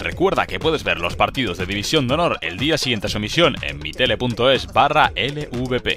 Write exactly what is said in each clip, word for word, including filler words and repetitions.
Recuerda que puedes ver los partidos de División de Honor el día siguiente a su emisión en mitele.es barra LVP.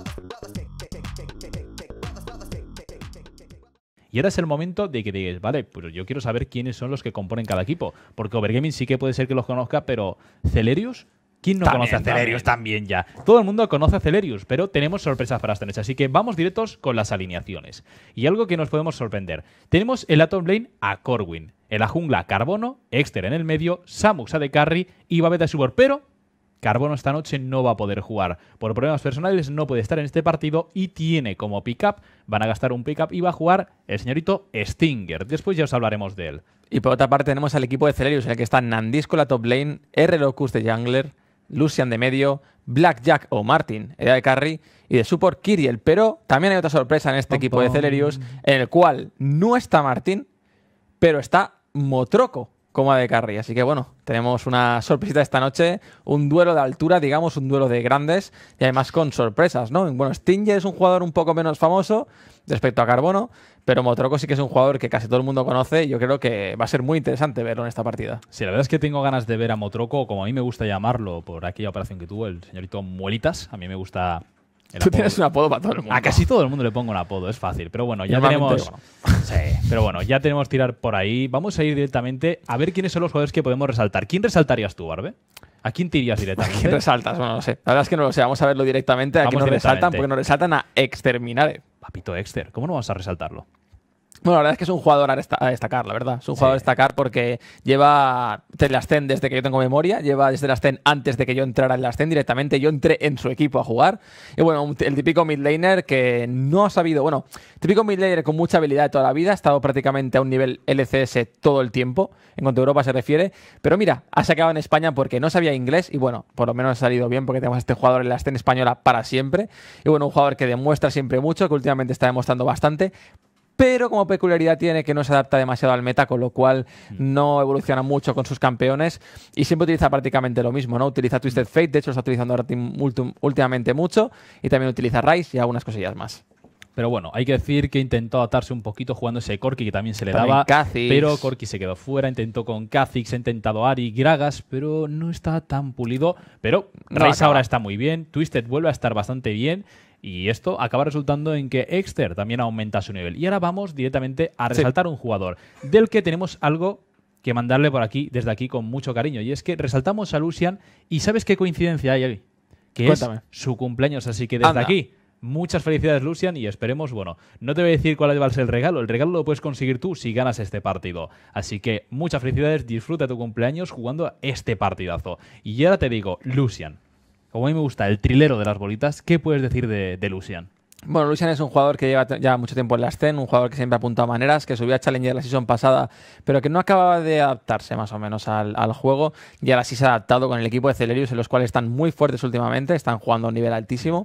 Y ahora es el momento de que digas, vale, pues yo quiero saber quiénes son los que componen cada equipo. Porque Overgaming sí que puede ser que los conozca, pero ¿Celerius? ¿Quién no También, conoce a Celerius? También. también ya. Todo el mundo conoce a Celerius, pero tenemos sorpresas para esta noche. Así que vamos directos con las alineaciones. Y algo que nos podemos sorprender. Tenemos en la top lane a Corwin. En la jungla, Carbono. Exter en el medio. Samux a de carry. Y Babeta de support. Pero Carbono esta noche no va a poder jugar. Por problemas personales no puede estar en este partido y tiene como pick-up, van a gastar un pick-up y va a jugar el señorito Stinger. Después ya os hablaremos de él. Y por otra parte tenemos al equipo de Celerius, en el que está Nandisco la top lane, R. Locus de jungler, Lucian de medio, Blackjack o Martin, era de carry, y de support Kyriel. Pero también hay otra sorpresa en este Pom, equipo pom. de Celerius, en el cual no está Martin, pero está Motroco como A D Carry. Así que bueno, tenemos una sorpresita esta noche, un duelo de altura, digamos, un duelo de grandes, y además con sorpresas, ¿no? Bueno, Stinger es un jugador un poco menos famoso respecto a Carbono, pero Motroco sí que es un jugador que casi todo el mundo conoce y yo creo que va a ser muy interesante verlo en esta partida. Sí, la verdad es que tengo ganas de ver a Motroco, como a mí me gusta llamarlo, por aquella operación que tuvo el señorito Muelitas. A mí me gusta... El Tú apodo. tienes un apodo para todo el mundo. A casi todo el mundo le pongo un apodo, es fácil. Pero bueno, ya Normalmente, tenemos. Bueno. Sí, pero bueno, ya tenemos tirar por ahí. Vamos a ir directamente a ver quiénes son los jugadores que podemos resaltar. ¿Quién resaltarías tú, Barbe? ¿A quién te irías ¿A directamente? quién resaltas? Bueno, no sé. La verdad es que no lo sé. Vamos a verlo directamente. ¿A Vamos quién nos resaltan? directamente. Porque nos resaltan a Exterminare. Papito Exter, ¿cómo no vas a resaltarlo? Bueno, la verdad es que es un jugador a desta- a destacar, la verdad. Es un Sí. jugador a destacar porque lleva desde la Ascen desde que yo tengo memoria, lleva desde la Ascen antes de que yo entrara en la Ascen directamente. Yo entré en su equipo a jugar. Y bueno, un- el típico midlaner que no ha sabido, bueno, típico midlaner con mucha habilidad de toda la vida, ha estado prácticamente a un nivel L C S todo el tiempo, en cuanto a Europa se refiere. Pero mira, ha sacado en España porque no sabía inglés y bueno, por lo menos ha salido bien porque tenemos a este jugador en la Ascen española para siempre. Y bueno, un jugador que demuestra siempre mucho, que últimamente está demostrando bastante. Pero como peculiaridad tiene que no se adapta demasiado al meta, con lo cual no evoluciona mucho con sus campeones y siempre utiliza prácticamente lo mismo, ¿no? Utiliza Twisted Fate, de hecho lo está utilizando ahora ultim- últimamente mucho, y también utiliza Ryze y algunas cosillas más. Pero bueno, hay que decir que intentó adaptarse un poquito jugando ese Corki que también se le También daba. Kha'Zix. Pero Corki se quedó fuera. Intentó con Kha'Zix, ha intentado Ari, Gragas, pero no está tan pulido. Pero No Ryze acaba. ahora está muy bien. Twisted vuelve a estar bastante bien. Y esto acaba resultando en que Exter también aumenta su nivel. Y ahora vamos directamente a resaltar un jugador del que tenemos algo que mandarle por aquí, desde aquí, con mucho cariño. Y es que resaltamos a Lucian y ¿sabes qué coincidencia hay ahí? Que Cuéntame. es su cumpleaños. Así que desde Anda. aquí, muchas felicidades, Lucian, y esperemos, bueno, no te voy a decir cuál va a ser el regalo. El regalo lo puedes conseguir tú si ganas este partido. Así que muchas felicidades, disfruta tu cumpleaños jugando este partidazo. Y ahora te digo, Lucian, como a mí me gusta el trilero de las bolitas, ¿qué puedes decir de, de Lucian? Bueno, Lucian es un jugador que lleva t- ya mucho tiempo en la Ascen, un jugador que siempre ha apuntado maneras, que subió a Challenger la season pasada, pero que no acababa de adaptarse más o menos al, al juego, y ahora sí se ha adaptado con el equipo de Celerius, en los cuales están muy fuertes últimamente, están jugando a un nivel altísimo,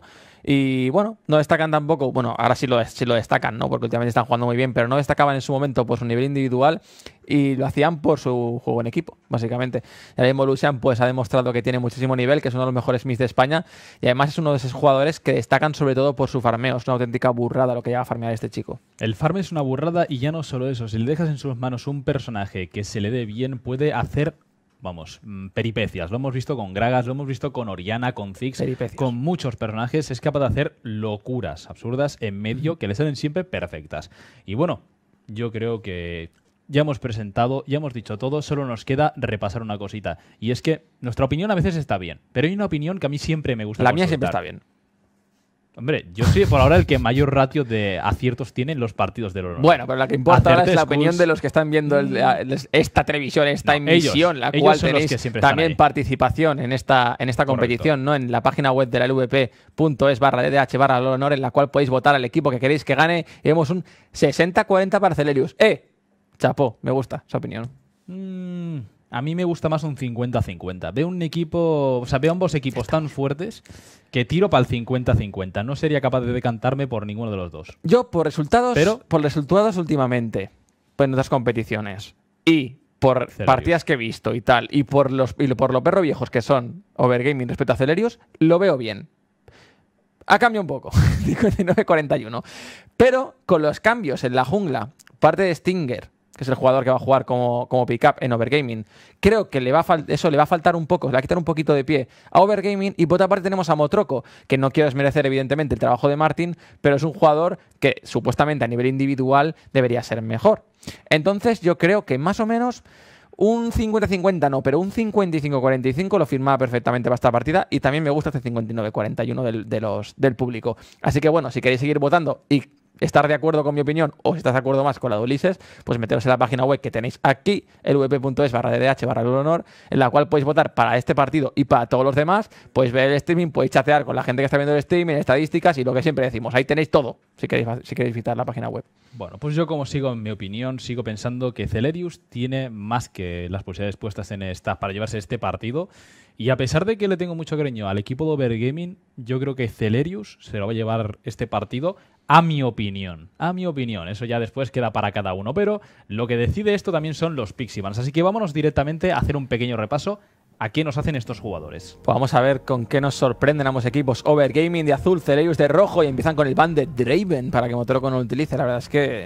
y bueno, no destacan tampoco, bueno, ahora sí lo, des- sí lo destacan, ¿no? Porque últimamente están jugando muy bien, pero no destacaban en su momento por su nivel individual, y lo hacían por su juego en equipo, básicamente. Y ahora mismo Lucian pues, ha demostrado que tiene muchísimo nivel, que es uno de los mejores Smiths de España, y además es uno de esos jugadores que destacan sobre todo por su farmeo. Es una auténtica burrada lo que llega a farmear este chico. El farm es una burrada y ya no solo eso. Si le dejas en sus manos un personaje que se le dé bien, puede hacer, vamos, mm, peripecias. Lo hemos visto con Gragas, lo hemos visto con Oriana, con Ziggs, Peripecias. con muchos personajes. Es capaz de hacer locuras absurdas en medio que le salen siempre perfectas. Y bueno, yo creo que ya hemos presentado, ya hemos dicho todo, solo nos queda repasar una cosita. Y es que nuestra opinión a veces está bien, pero hay una opinión que a mí siempre me gusta La mía siempre está consultar. bien. Hombre, yo soy por ahora el que mayor ratio de aciertos tiene en los partidos del honor. Bueno, pero la que importa ahora es la Acertes, opinión Skulls. de los que están viendo el- el- esta televisión, esta No, emisión, ellos. la Ellos cual son los tenéis que siempre están también ahí. participación en esta, en esta Correcto. competición, ¿no? En la página web de la L V P punto es barra D D H barra honor, en la cual podéis votar al equipo que queréis que gane. Y vemos un sesenta cuarenta para Celerius. ¡Eh! Chapó, me gusta esa opinión. Mm, a mí me gusta más un cincuenta cincuenta. Veo un equipo, o sea, veo ambos equipos tan fuertes que tiro para el cincuenta cincuenta. No sería capaz de decantarme por ninguno de los dos. Yo, por resultados, Pero- por resultados últimamente, pues en otras competiciones, y por Celerius. partidas que he visto y tal, y por los y por lo perro viejos que son Overgaming respecto a Celerius, lo veo bien. Ha cambiado un poco, cincuenta y nueve cuarenta y uno. Pero con los cambios en la jungla, parte de Stinger que es el jugador que va a jugar como, como pick-up en Overgaming. Creo que le va a eso le va a faltar un poco, le va a quitar un poquito de pie a Overgaming. Y por otra parte tenemos a Motroco, que no quiero desmerecer evidentemente el trabajo de Martin, pero es un jugador que supuestamente a nivel individual debería ser mejor. Entonces yo creo que más o menos un cincuenta cincuenta no, pero un cincuenta y cinco cuarenta y cinco lo firmaba perfectamente para esta partida. Y también me gusta este cincuenta y nueve cuarenta y uno del, de los, del público. Así que bueno, si queréis seguir votando y estar de acuerdo con mi opinión, o si estás de acuerdo más con la de Ulises, pues meteros en la página web que tenéis aquí, el v p punto es barra d d h barra el honor, en la cual podéis votar para este partido y para todos los demás. Podéis ver el streaming, podéis chatear con la gente que está viendo el streaming, estadísticas y lo que siempre decimos. Ahí tenéis todo, si queréis, si queréis visitar la página web. Bueno, pues yo como sigo en mi opinión, sigo pensando que Celerius tiene más que las posibilidades puestas en staff para llevarse este partido. Y a pesar de que le tengo mucho cariño al equipo de Overgaming, yo creo que Celerius se lo va a llevar este partido, a mi opinión. A mi opinión. Eso ya después queda para cada uno. Pero lo que decide esto también son los Pixibans. Así que vámonos directamente a hacer un pequeño repaso a qué nos hacen estos jugadores. Pues vamos a ver con qué nos sorprenden ambos equipos. Overgaming de azul, Celerius de rojo, y empiezan con el ban de Draven para que Motroco no lo utilice. La verdad es que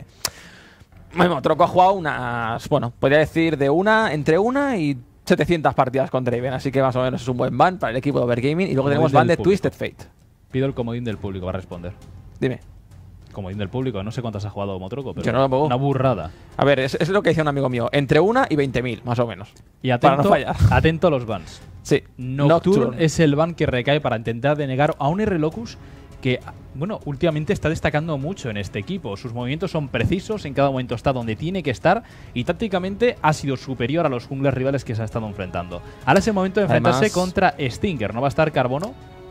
bueno, Motroco ha jugado unas, bueno, podría decir de una, entre una y setecientas partidas con Draven, así que más o menos es un buen ban para el equipo de Overgaming. Y luego tenemos ban de Twisted Fate. Pido el comodín del público para responder. Dime. Comodín del público, no sé cuántas ha jugado Motroco, pero yo no lo puedo. Una burrada. A ver, es, es lo que decía un amigo mío, entre una y veinte mil, más o menos. Y atento, para no fallar. Atento a los bans. Sí. Nocturne, Nocturne es el ban que recae para intentar denegar a un R-Locus que, bueno, últimamente está destacando mucho en este equipo. Sus movimientos son precisos, en cada momento está donde tiene que estar y tácticamente ha sido superior a los junglers rivales que se ha estado enfrentando. Ahora es el momento de enfrentarse Además, contra Stinger. ¿No va a estar Carbono?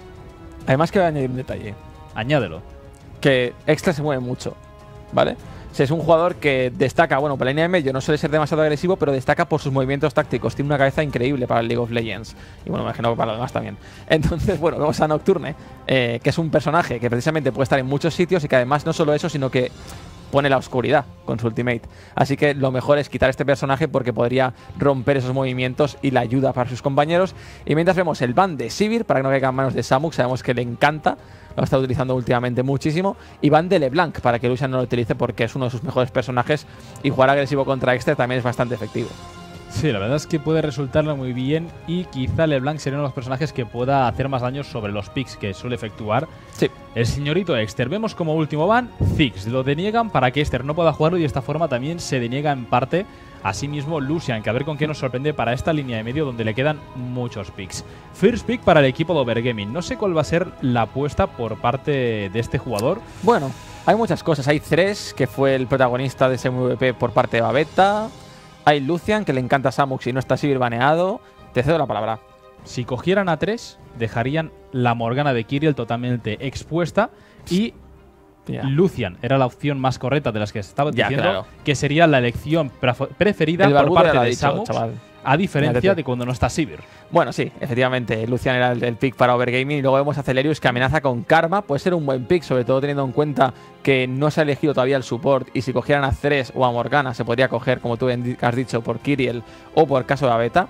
Además que voy a añadir un detalle. Añádelo. Que Extra se mueve mucho, ¿vale? O sea, es un jugador que destaca, bueno, para la línea de medio no suele ser demasiado agresivo, pero destaca por sus movimientos tácticos. Tiene una cabeza increíble para el League of Legends. Y bueno, me imagino que para lo demás también. Entonces, bueno, vemos a Nocturne, eh, que es un personaje que precisamente puede estar en muchos sitios y que además no solo eso, sino que pone la oscuridad con su ultimate. Así que lo mejor es quitar este personaje porque podría romper esos movimientos y la ayuda para sus compañeros. Y mientras vemos el ban de Sivir, para que no caiga en manos de Samuk, sabemos que le encanta, lo está utilizando últimamente muchísimo. Y ban de LeBlanc, para que Lucian no lo utilice porque es uno de sus mejores personajes y jugar agresivo contra Extra también es bastante efectivo. Sí, la verdad es que puede resultarle muy bien y quizá LeBlanc sería uno de los personajes que pueda hacer más daño sobre los picks que suele efectuar. Sí. El señorito Exter. Vemos como último ban Ziggs. Lo deniegan para que Exter no pueda jugarlo y de esta forma también se deniega en parte a sí mismo Lucian, que a ver con qué nos sorprende para esta línea de medio donde le quedan muchos picks. First pick para el equipo de Overgaming. No sé cuál va a ser la apuesta por parte de este jugador. Bueno, hay muchas cosas. Hay Thresh, que fue el protagonista de ese M V P por parte de Babetta. Hay Lucian, que le encanta a Samuk si no está Sivir baneado. Te cedo la palabra. Si cogieran a tres, dejarían la Morgana de Kyriel totalmente expuesta y yeah. Lucian era la opción más correcta de las que estaba yeah, diciendo, claro. que sería la elección preferida por parte de Samuk, a diferencia Mírate. de cuando no está Sivir. Bueno, sí, efectivamente, Lucian era el, el pick para Overgaming y luego vemos a Celerius que amenaza con Karma. Puede ser un buen pick, sobre todo teniendo en cuenta que no se ha elegido todavía el support y si cogieran a Thresh o a Morgana se podría coger, como tú has dicho, por Kyriel o por caso de Babetta.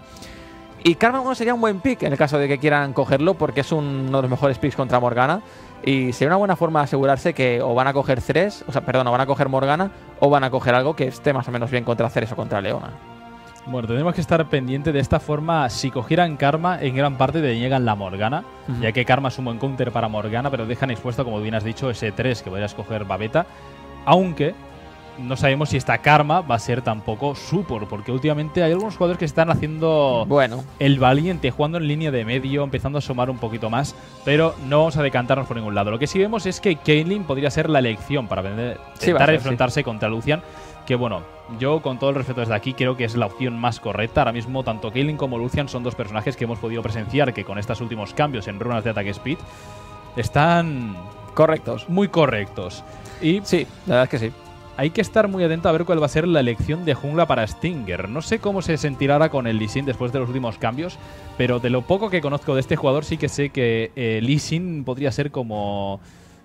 Y Karma bueno, sería un buen pick en el caso de que quieran cogerlo porque es uno de los mejores picks contra Morgana y sería una buena forma de asegurarse que o van a coger Thresh, o sea, perdón, o van a coger Morgana o van a coger algo que esté más o menos bien contra Thresh o contra Leona. Bueno, tendremos que estar pendiente de esta forma. Si cogieran Karma, en gran parte deniegan la Morgana, uh-huh. ya que Karma es un buen counter para Morgana, pero dejan expuesto, como bien has dicho, ese tres que podrías coger Babetta. Aunque no sabemos si esta Karma va a ser tampoco support, porque últimamente hay algunos jugadores que están haciendo bueno. el valiente, jugando en línea de medio, empezando a asomar un poquito más, pero no vamos a decantarnos por ningún lado. Lo que sí vemos es que Caitlyn podría ser la elección para vender, sí, intentar ser, enfrentarse sí. contra Lucian. Que bueno, yo con todo el respeto desde aquí creo que es la opción más correcta. Ahora mismo tanto Caitlyn como Lucian son dos personajes que hemos podido presenciar que con estos últimos cambios en runas de ataque speed están correctos, muy correctos. Y sí, la verdad es que sí. Hay que estar muy atento a ver cuál va a ser la elección de jungla para Stinger. No sé cómo se sentirá ahora con el Lee Sin después de los últimos cambios, pero de lo poco que conozco de este jugador sí que sé que eh, Lee Sin podría ser como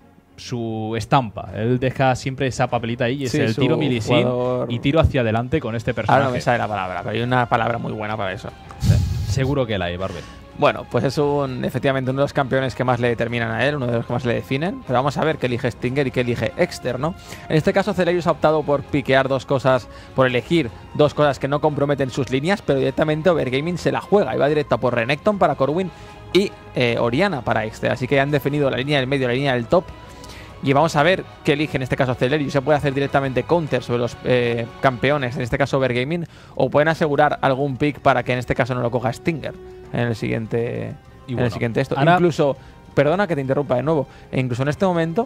su estampa. Él deja siempre esa papelita ahí y es sí, el tiro mi Lee Sin y tiro hacia adelante con este personaje. Ahora no me sale la palabra, pero hay una palabra muy buena para eso. Seguro que la hay, Barber. Bueno, pues es un efectivamente uno de los campeones que más le determinan a él, uno de los que más le definen. Pero vamos a ver qué elige Stinger y qué elige Exter, ¿no? En este caso, Celerius ha optado por piquear dos cosas, por elegir dos cosas que no comprometen sus líneas, pero directamente Overgaming se la juega y va directo por Renekton para Corwin y eh, Orianna para Exter. Así que han definido la línea del medio, la línea del top. Y vamos a ver qué elige en este caso Celerius. Se puede hacer directamente counter sobre los eh, campeones, en este caso Overgaming, o pueden asegurar algún pick para que en este caso no lo coja Stinger en el siguiente, Y en bueno, el siguiente esto. ahora- Incluso, perdona que te interrumpa de nuevo, e incluso en este momento,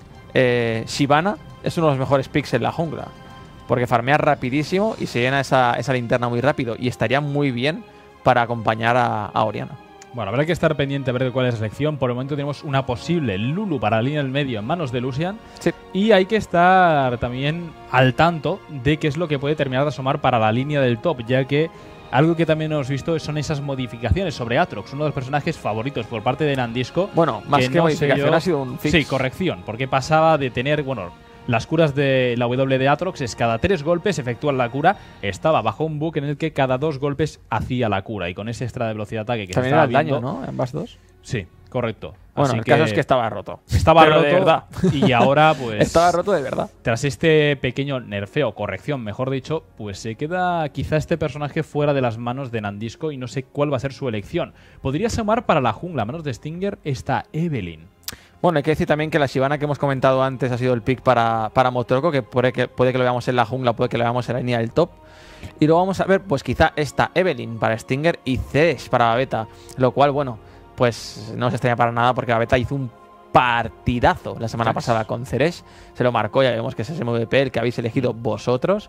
eh, Shyvana es uno de los mejores picks en la jungla. Porque farmea rapidísimo y se llena esa, esa linterna muy rápido. Y estaría muy bien para acompañar a, a Orianna. Bueno, habrá que estar pendiente a ver de cuál es la selección. Por el momento tenemos una posible Lulu para la línea del medio en manos de Lucian. Sí. Y hay que estar también al tanto de qué es lo que puede terminar de asomar para la línea del top, ya que algo que también hemos visto son esas modificaciones sobre Aatrox, uno de los personajes favoritos por parte de Nandisco. Bueno, más que, no sé modificación yo- ha sido un fix. Sí, corrección, porque pasaba de tener, bueno, las curas de la W de Aatrox es cada tres golpes efectúan la cura. Estaba bajo un bug en el que cada dos golpes hacía la cura. Y con ese extra de velocidad de ataque que También se era estaba el daño, viendo, ¿no? Ambas dos. Sí, correcto. Bueno, Así el caso es que estaba roto. estaba Pero roto de verdad. y ahora pues Estaba roto de verdad. tras este pequeño nerfeo, corrección, mejor dicho, pues se queda quizá este personaje fuera de las manos de Nandisco y no sé cuál va a ser su elección. Podría sumar para la jungla, a manos de Stinger, está Evelynn. Bueno, hay que decir también que la Shyvana que hemos comentado antes ha sido el pick para, para Motorco, que puede, que puede que lo veamos en la jungla, puede que lo veamos en la línea del top. Y luego vamos a ver, pues quizá esta Evelynn para Stinger y Thresh para Babeta. Lo cual, bueno, pues no se extraña para nada porque Babeta hizo un partidazo la semana Cracks. pasada con Thresh. Se lo marcó, ya vemos que es ese M V P el que habéis elegido vosotros.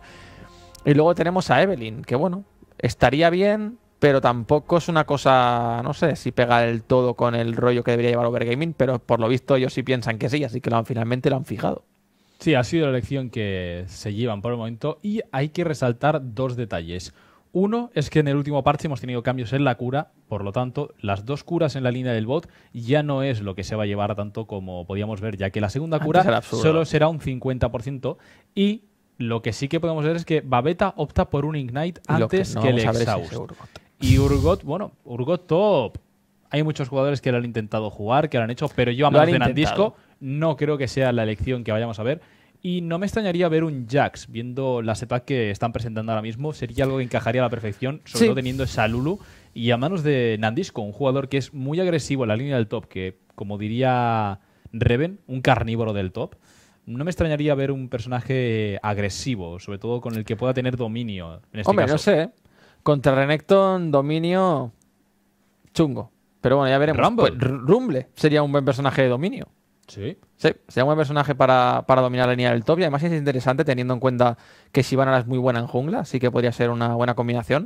Y luego tenemos a Evelynn, que bueno, estaría bien, pero tampoco es una cosa, no sé si pega del todo con el rollo que debería llevar Overgaming, pero por lo visto ellos sí piensan que sí, así que lo, finalmente lo han fijado. Sí, ha sido la elección que se llevan por el momento y hay que resaltar dos detalles. Uno es que en el último parche hemos tenido cambios en la cura, por lo tanto, las dos curas en la línea del bot ya no es lo que se va a llevar tanto como podíamos ver, ya que la segunda Antes cura era absurdo. solo será un cincuenta por ciento y lo que sí que podemos ver es que Babeta opta por un Ignite Y lo antes no que, el vamos a ver es Exhaust. ese Urgot. Y Urgot, bueno, Urgot top. Hay muchos jugadores que lo han intentado jugar, que lo han hecho, pero yo a Lo han manos de intentado. Nandisco no creo que sea la elección que vayamos a ver. Y no me extrañaría ver un Jax, viendo la setup que están presentando ahora mismo. Sería algo que encajaría a la perfección, sobre Sí. todo teniendo esa Lulu. Y a manos de Nandisco, un jugador que es muy agresivo en la línea del top, que, como diría Reven, un carnívoro del top. No me extrañaría ver un personaje agresivo, sobre todo con el que pueda tener dominio. En este Hombre, caso. no sé, ¿eh? Contra Renekton, dominio chungo. Pero bueno, ya veremos. Rumble. Pues, R- Rumble sería un buen personaje de dominio. Sí. Sí, sería un buen personaje para, para dominar la línea del top. Y además es interesante teniendo en cuenta que Shyvana es muy buena en jungla, así que podría ser una buena combinación.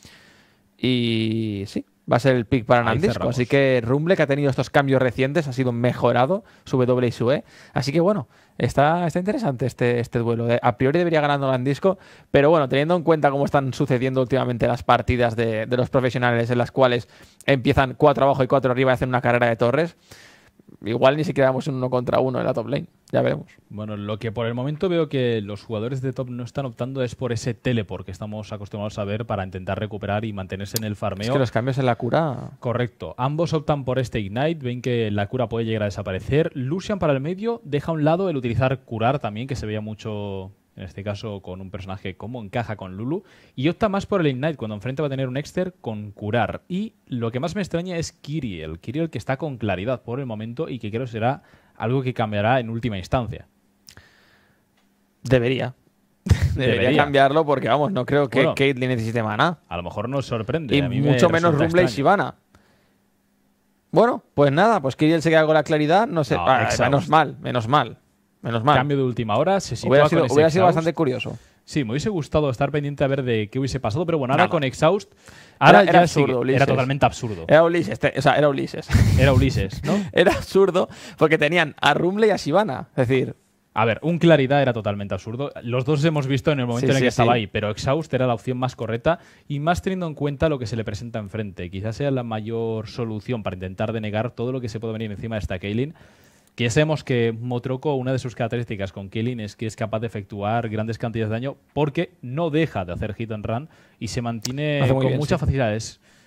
Y sí, va a ser el pick para Ahí Nandisco. cerramos. Así que Rumble, que ha tenido estos cambios recientes, ha sido mejorado, su W y su E. Así que bueno, está, está interesante este, este duelo. De- A priori debería ganando Nandisco, pero bueno, teniendo en cuenta cómo están sucediendo últimamente las partidas de, de los profesionales en las cuales empiezan cuatro abajo y cuatro arriba y hacen una carrera de torres, igual ni siquiera damos un uno contra uno en la top lane. Ya veremos. Bueno, lo que por el momento veo que los jugadores de top no están optando es por ese teleport que estamos acostumbrados a ver para intentar recuperar y mantenerse en el farmeo. Es que los cambios en la cura... Correcto. Ambos optan por este Ignite. Ven que la cura puede llegar a desaparecer. Lucian para el medio deja a un lado el utilizar curar también, que se veía mucho en este caso con un personaje como encaja con Lulu. Y opta más por el Ignite cuando enfrente va a tener un Exter con curar. Y lo que más me extraña es Kyriel. Kyriel que está con claridad por el momento y que creo será algo que cambiará en última instancia. Debería. Debería. Debería. cambiarlo porque, vamos, no creo que Bueno. Caitlyn necesite maná. A lo mejor nos sorprende. Y a mí me mucho menos resulta Rumble y extraño. Shyvana. Bueno, pues nada, pues Kyriel se queda con la claridad. No sé. No, Ah, Exhaust. menos mal, menos mal. Menos mal. Cambio de última hora, se sitúa hubiera con sido, ese hubiera sido Exhaust. bastante curioso. Sí, me hubiese gustado estar pendiente a ver de qué hubiese pasado, pero bueno, ahora Nada. con Exhaust, ahora Era- ya era sí absurdo, que- Ulises. era totalmente absurdo. Era Ulises, te- o sea, era Ulises. Era Ulises, ¿no? Era absurdo porque tenían a Rumble y a Shyvana. Es decir, A ver, un Claridad era totalmente absurdo. Los dos hemos visto en el momento Sí, en el sí, que estaba sí. ahí, pero Exhaust era la opción más correcta y más teniendo en cuenta lo que se le presenta enfrente. Quizás sea la mayor solución para intentar denegar todo lo que se puede venir encima de esta Caitlyn. Que ya sabemos que Motroco, una de sus características con Caitlyn es que es capaz de efectuar grandes cantidades de daño porque no deja de hacer hit and run y se mantiene Hace muy con bien, mucha sí. facilidad. Es,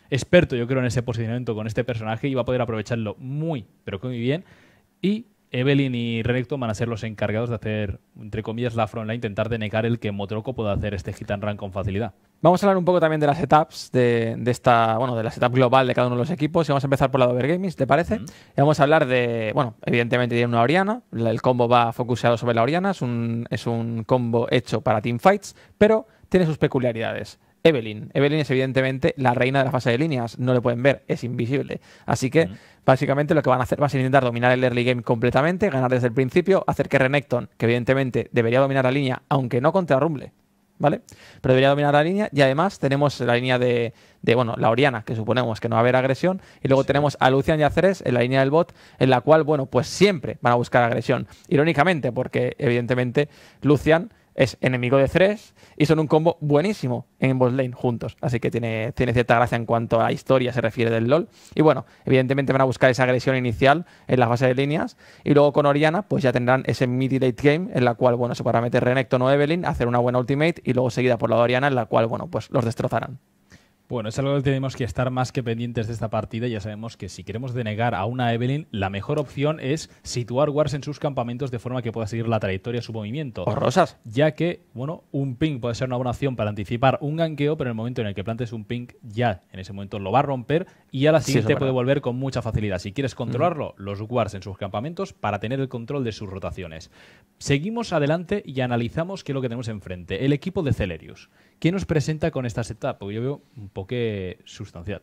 experto, yo creo, en ese posicionamiento con este personaje y va a poder aprovecharlo muy, pero que muy bien. Y Evelynn y Renekton van a ser los encargados de hacer, entre comillas, la frontline, intentar denegar el que Motroko pueda hacer este hit and run con facilidad. Vamos a hablar un poco también de las setups de, de esta, bueno, de la setup global de cada uno de los equipos. Y vamos a empezar por la de Overgaming, ¿te parece? Mm. Y vamos a hablar de, bueno, evidentemente tiene una Orianna. El combo va focuseado sobre la Orianna. Es un, es un combo hecho para teamfights, pero tiene sus peculiaridades. Evelynn. Evelynn es evidentemente la reina de la fase de líneas. No le pueden ver, es invisible. Así que, mm. básicamente, lo que van a hacer va a ser intentar dominar el early game completamente, ganar desde el principio, hacer que Renekton, que evidentemente debería dominar la línea, aunque no contra Rumble, ¿vale? Pero debería dominar la línea. Y además tenemos la línea de, de bueno, la Orianna, que suponemos que no va a haber agresión. Y luego sí. tenemos a Lucian y a Ceres en la línea del bot, en la cual, bueno, pues siempre van a buscar agresión. Irónicamente, porque evidentemente Lucian es enemigo de Ceres y son un combo buenísimo en bot lane juntos. Así que tiene, tiene cierta gracia en cuanto a la historia se refiere del LoL. Y bueno, evidentemente van a buscar esa agresión inicial en la fase de líneas. Y luego con Orianna, pues ya tendrán ese mid y late game en la cual, bueno, se podrá meter Renekton o Evelynn, hacer una buena ultimate y luego seguida por la de Orianna, en la cual, bueno, pues los destrozarán. Bueno, es algo que tenemos que estar más que pendientes de esta partida. Ya sabemos que si queremos denegar a una Evelynn, la mejor opción es situar wards en sus campamentos de forma que pueda seguir la trayectoria de su movimiento. O rosas. Ya que, bueno, un ping puede ser una buena opción para anticipar un ganqueo, pero en el momento en el que plantes un ping, ya en ese momento lo va a romper y a la siguiente sí, puede volver con mucha facilidad. Si quieres controlarlo, mm. los wards en sus campamentos para tener el control de sus rotaciones. Seguimos adelante y analizamos qué es lo que tenemos enfrente. El equipo de Celerius. ¿Qué nos presenta con esta setup? Porque yo veo un poco sustancial.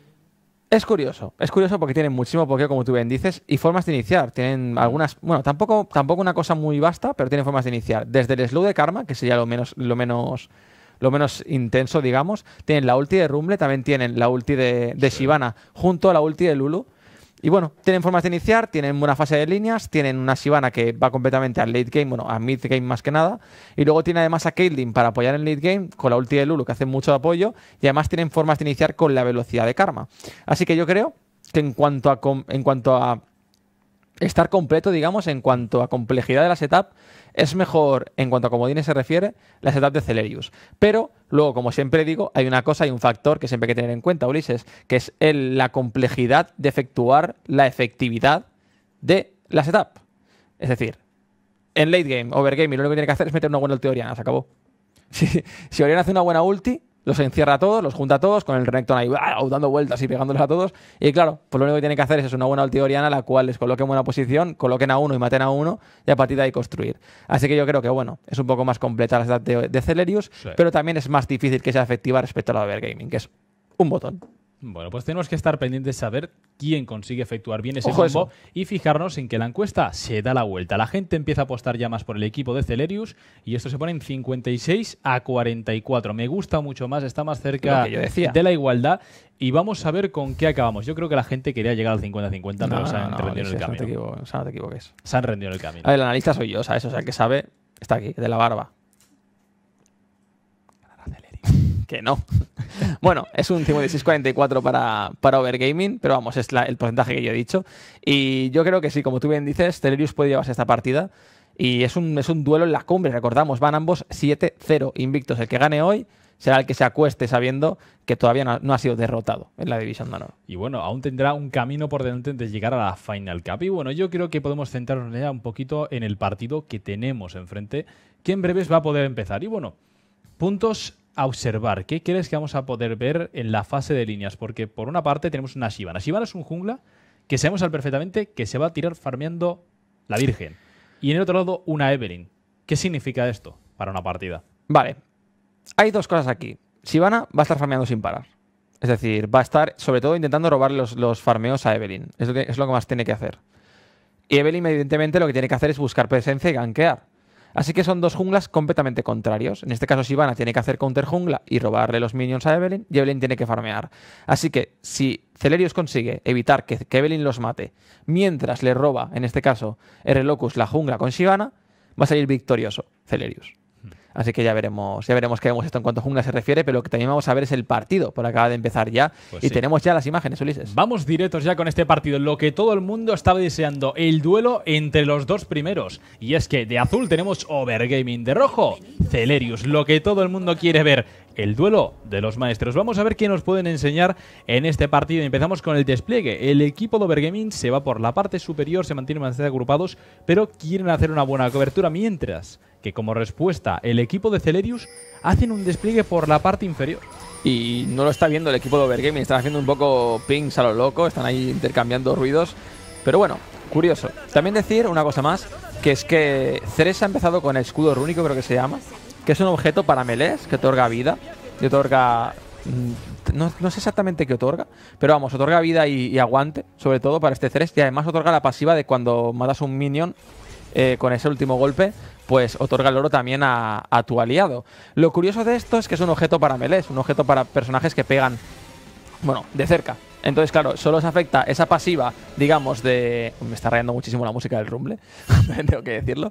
Es curioso, es curioso porque tienen muchísimo pokeo, como tú bien dices, y formas de iniciar. Tienen algunas, bueno, tampoco, tampoco una cosa muy vasta, pero tienen formas de iniciar. Desde el slow de Karma, que sería lo menos, lo menos, lo menos intenso, digamos. Tienen la ulti de Rumble, también tienen la ulti de, de sí. Shyvana junto a la ulti de Lulu. Y bueno, tienen formas de iniciar, tienen una fase de líneas, tienen una Shyvana que va completamente al late game, bueno, a mid game más que nada, y luego tiene además a Caitlyn para apoyar en late game con la ulti de Lulu que hace mucho apoyo, y además tienen formas de iniciar con la velocidad de Karma. Así que yo creo que en cuanto a, en cuanto a estar completo, digamos, en cuanto a complejidad de la setup, es mejor, en cuanto a comodines se refiere, la setup de Celerius. Pero luego, como siempre digo, hay una cosa, hay un factor que siempre hay que tener en cuenta, Ulises, que es el, la complejidad de efectuar la efectividad de la setup. Es decir, en late game, overgame, lo único que tiene que hacer es meter una buena ulti de Orianna, se acabó. Si, si Orianna hace una buena ulti, los encierra a todos, los junta a todos, con el Renekton ahí ¡ah! Dando vueltas y pegándoles a todos. Y claro, pues lo único que tienen que hacer es una buena ulti de Orianna, la cual les coloque en buena posición, coloquen a uno y maten a uno, y a partir de ahí construir. Así que yo creo que, bueno, es un poco más completa la setup de, de Celerius, sí. pero también es más difícil que sea efectiva respecto a la de Overgaming, que es un botón. Bueno, pues tenemos que estar pendientes de saber quién consigue efectuar bien ese Ojo combo eso. y fijarnos en que la encuesta se da la vuelta. La gente empieza a apostar ya más por el equipo de Celerius y esto se pone en cincuenta y seis a cuarenta y cuatro. Me gusta mucho más, está más cerca de la igualdad y vamos a ver con qué acabamos. Yo creo que la gente quería llegar al cincuenta cincuenta, no, pero no, se han no, rendido no, en el no camino. Te equivo- o sea, no te equivoques. Se han rendido en el camino. A ver, el analista soy yo, ¿sabes? O sea, el que sabe está aquí, de la barba. Que no. Bueno, es un cincuenta y seis cuarenta y cuatro para, para Overgaming, pero vamos, es la, el porcentaje que yo he dicho. Y yo creo que sí, como tú bien dices, Celerius puede llevarse esta partida. Y es un, es un duelo en la cumbre, recordamos, van ambos siete cero invictos. El que gane hoy será el que se acueste sabiendo que todavía no, no ha sido derrotado en la División de Honor. Y bueno, aún tendrá un camino por delante de llegar a la Final Cup. Y bueno, yo creo que podemos centrarnos ya un poquito en el partido que tenemos enfrente, que en breves va a poder empezar. Y bueno, puntos a observar. ¿Qué crees que vamos a poder ver en la fase de líneas? Porque por una parte tenemos una Shyvana. Shyvana es un jungla que sabemos al perfectamente que se va a tirar farmeando la Virgen. Y en el otro lado una Evelynn. ¿Qué significa esto para una partida? Vale. Hay dos cosas aquí. Shyvana va a estar farmeando sin parar. Es decir, va a estar sobre todo intentando robar los, los farmeos a Evelynn. Es lo, que, es lo que más tiene que hacer. Y Evelynn evidentemente lo que tiene que hacer es buscar presencia y gankear. Así que son dos junglas completamente contrarios. En este caso, Shyvana tiene que hacer counter jungla y robarle los minions a Evelynn, y Evelynn tiene que farmear. Así que, si Celerius consigue evitar que, que Evelynn los mate, mientras le roba, en este caso, R. Locus la jungla con Shyvana, va a salir victorioso Celerius. Así que ya veremos, ya veremos qué vemos esto en cuanto a jungla se refiere, pero lo que también vamos a ver es el partido, por acaba de empezar ya, pues y sí. tenemos ya las imágenes, Ulises. Vamos directos ya con este partido, lo que todo el mundo estaba deseando, el duelo entre los dos primeros. Y es que de azul tenemos Overgaming, de rojo Celerius, lo que todo el mundo quiere ver. el duelo de los maestros. Vamos a ver qué nos pueden enseñar en este partido. Empezamos con el despliegue. El equipo de Overgaming se va por la parte superior, se mantienen bastante agrupados, pero quieren hacer una buena cobertura, mientras que como respuesta el equipo de Celerius hacen un despliegue por la parte inferior. Y no lo está viendo el equipo de Overgaming, están haciendo un poco pings a lo loco, están ahí intercambiando ruidos, pero bueno, curioso. También decir una cosa más, que es que Ceres ha empezado con el escudo rúnico, creo que se llama, que es un objeto para melees que otorga vida, y otorga... No, no sé exactamente qué otorga, pero vamos, otorga vida y, y aguante, sobre todo para este Ceres, y además otorga la pasiva de cuando matas un minion eh, con ese último golpe, pues otorga el oro también a, a tu aliado. Lo curioso de esto es que es un objeto para melees, un objeto para personajes que pegan, bueno, de cerca. Entonces, claro, solo se afecta esa pasiva, digamos, de... Me está rayando muchísimo la música del Rumble, tengo que decirlo.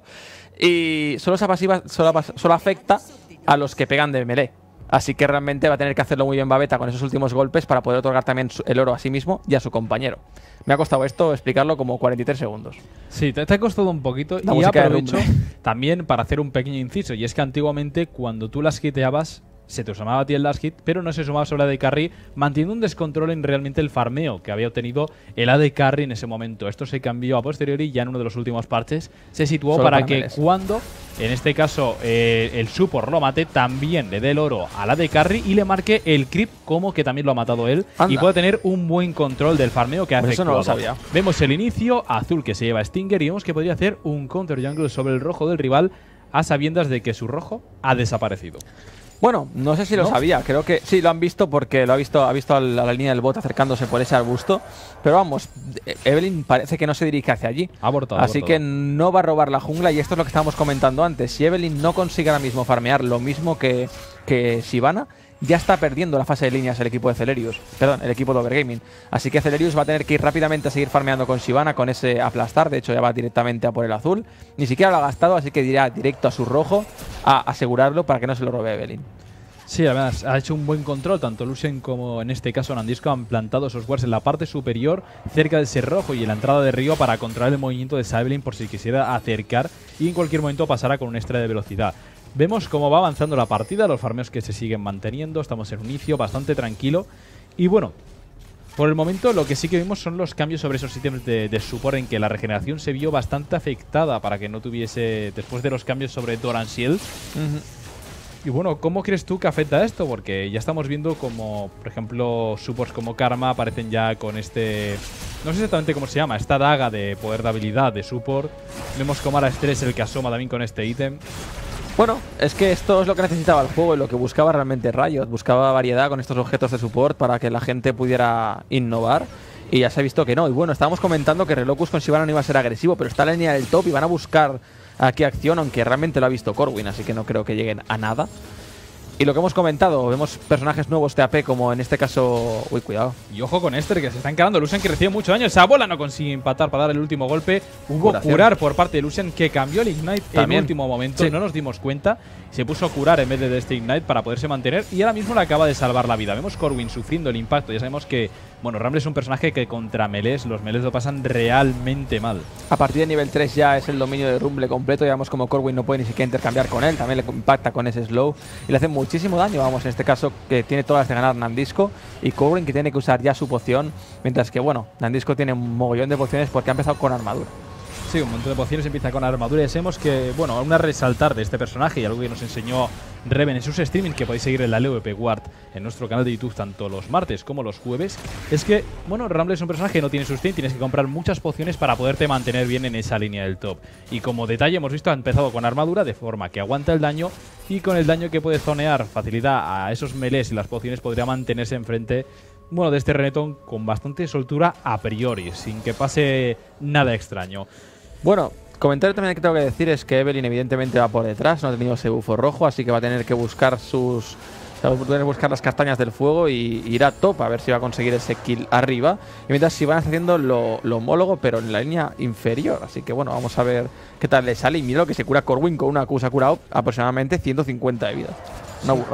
Y solo esa pasiva solo, solo afecta a los que pegan de melee. Así que realmente va a tener que hacerlo muy bien Babeta con esos últimos golpes para poder otorgar también el oro a sí mismo y a su compañero. Me ha costado esto explicarlo como cuarenta y tres segundos. Sí, te, te ha costado un poquito. La y música aprovecho del también para hacer un pequeño inciso. Y es que antiguamente cuando tú las hiteabas, se te sumaba a ti el last hit, pero no se sumaba sobre el A D Carry, manteniendo un descontrol en realmente el farmeo que había obtenido el A D Carry en ese momento. Esto se cambió a posteriori, ya en uno de los últimos parches se situó Solo para, para que meles. cuando, en este caso, eh, el support lo mate, también le dé el oro al A D Carry y le marque el creep como que también lo ha matado él. Anda. Y puede tener un buen control del farmeo que ha Pues eso no lo efectuado. sabía. Vemos el inicio, azul que se lleva Stinger, y vemos que podría hacer un counter jungle sobre el rojo del rival a sabiendas de que su rojo ha desaparecido. Bueno, no sé si lo ¿No? sabía, creo que sí lo han visto porque lo ha visto, ha visto a la, a la línea del bot acercándose por ese arbusto, pero vamos, Evelynn parece que no se dirige hacia allí. Ha abortado, Así abortado. que no va a robar la jungla y esto es lo que estábamos comentando antes. Si Evelynn no consigue ahora mismo farmear lo mismo que, que Shyvana, ya está perdiendo la fase de líneas el equipo de Celerius, perdón, el equipo de Overgaming. Así que Celerius va a tener que ir rápidamente a seguir farmeando con Shyvana con ese aplastar, de hecho ya va directamente a por el azul. Ni siquiera lo ha gastado, así que irá directo a su rojo a asegurarlo para que no se lo robe Evelynn. Sí, además ha hecho un buen control. Tanto Lucian como en este caso Nandisco han plantado esos wards en la parte superior, cerca del ser rojo y en la entrada de río para controlar el movimiento de Sablin por si quisiera acercar y en cualquier momento pasará con un extra de velocidad. Vemos cómo va avanzando la partida, los farmeos que se siguen manteniendo. Estamos en un inicio bastante tranquilo. Y bueno, por el momento lo que sí que vimos son los cambios sobre esos ítems de, de support, en que la regeneración se vio bastante afectada para que no tuviese, después de los cambios sobre Doran Shield. Uh-huh. Y bueno, ¿cómo crees tú que afecta esto? Porque ya estamos viendo como, por ejemplo, supports como Karma aparecen ya con este... No sé exactamente cómo se llama, esta daga de poder de habilidad de support. Vemos como ahora Estrés es el que asoma también con este ítem. Bueno, es que esto es lo que necesitaba el juego y lo que buscaba realmente Riot. Buscaba variedad con estos objetos de support para que la gente pudiera innovar. Y ya se ha visto que no. Y bueno, estábamos comentando que Relocus con Shyvana no iba a ser agresivo, pero está en la línea del top y van a buscar aquí acción, aunque realmente lo ha visto Corwin, así que no creo que lleguen a nada. Y lo que hemos comentado, vemos personajes nuevos T A P, como en este caso... Uy, cuidado. Y ojo con Esther, que se está encarando. Lucian, que recibe mucho daño. Esa bola no consigue empatar para dar el último golpe. Hubo Curación. curar por parte de Lucian, que cambió el Ignite También. en último momento. Sí. No nos dimos cuenta. Se puso a curar en vez de este Ignite para poderse mantener. Y ahora mismo le acaba de salvar la vida. Vemos Corwin sufriendo el impacto. Ya sabemos que, bueno, Rumble es un personaje que contra melees, los melees lo pasan realmente mal. A partir de nivel tres ya es el dominio de Rumble completo. Ya vemos como Corwin no puede ni siquiera intercambiar con él. También le impacta con ese slow y le hace muchísimo daño. Vamos, en este caso que tiene todas las de ganar Nandisco y Corwin que tiene que usar ya su poción. Mientras que, bueno, Nandisco tiene un mogollón de pociones porque ha empezado con armadura. Sí, un montón de pociones, empieza con armadura y sabemos que, bueno, una resaltar de este personaje y algo que nos enseñó Reven en sus streamings, que podéis seguir en la L V P Ward en nuestro canal de YouTube tanto los martes como los jueves, es que, bueno, Rumble es un personaje que no tiene sustain, tienes que comprar muchas pociones para poderte mantener bien en esa línea del top. Y como detalle hemos visto, ha empezado con armadura de forma que aguanta el daño y con el daño que puede zonear facilidad a esos melees y las pociones podría mantenerse enfrente, bueno, de este Renekton con bastante soltura a priori, sin que pase nada extraño. Bueno, comentario también que tengo que decir es que Evelynn evidentemente va por detrás, no ha tenido ese bufo rojo, así que va a tener que buscar sus... O sea, va a tener que buscar las castañas del fuego y ir a top a ver si va a conseguir ese kill arriba. Y mientras si van haciendo lo, lo homólogo, pero en la línea inferior. Así que bueno, vamos a ver qué tal le sale. Y mira lo que se cura Corwin con una Q, se ha curado aproximadamente ciento cincuenta de vida. Una burrada.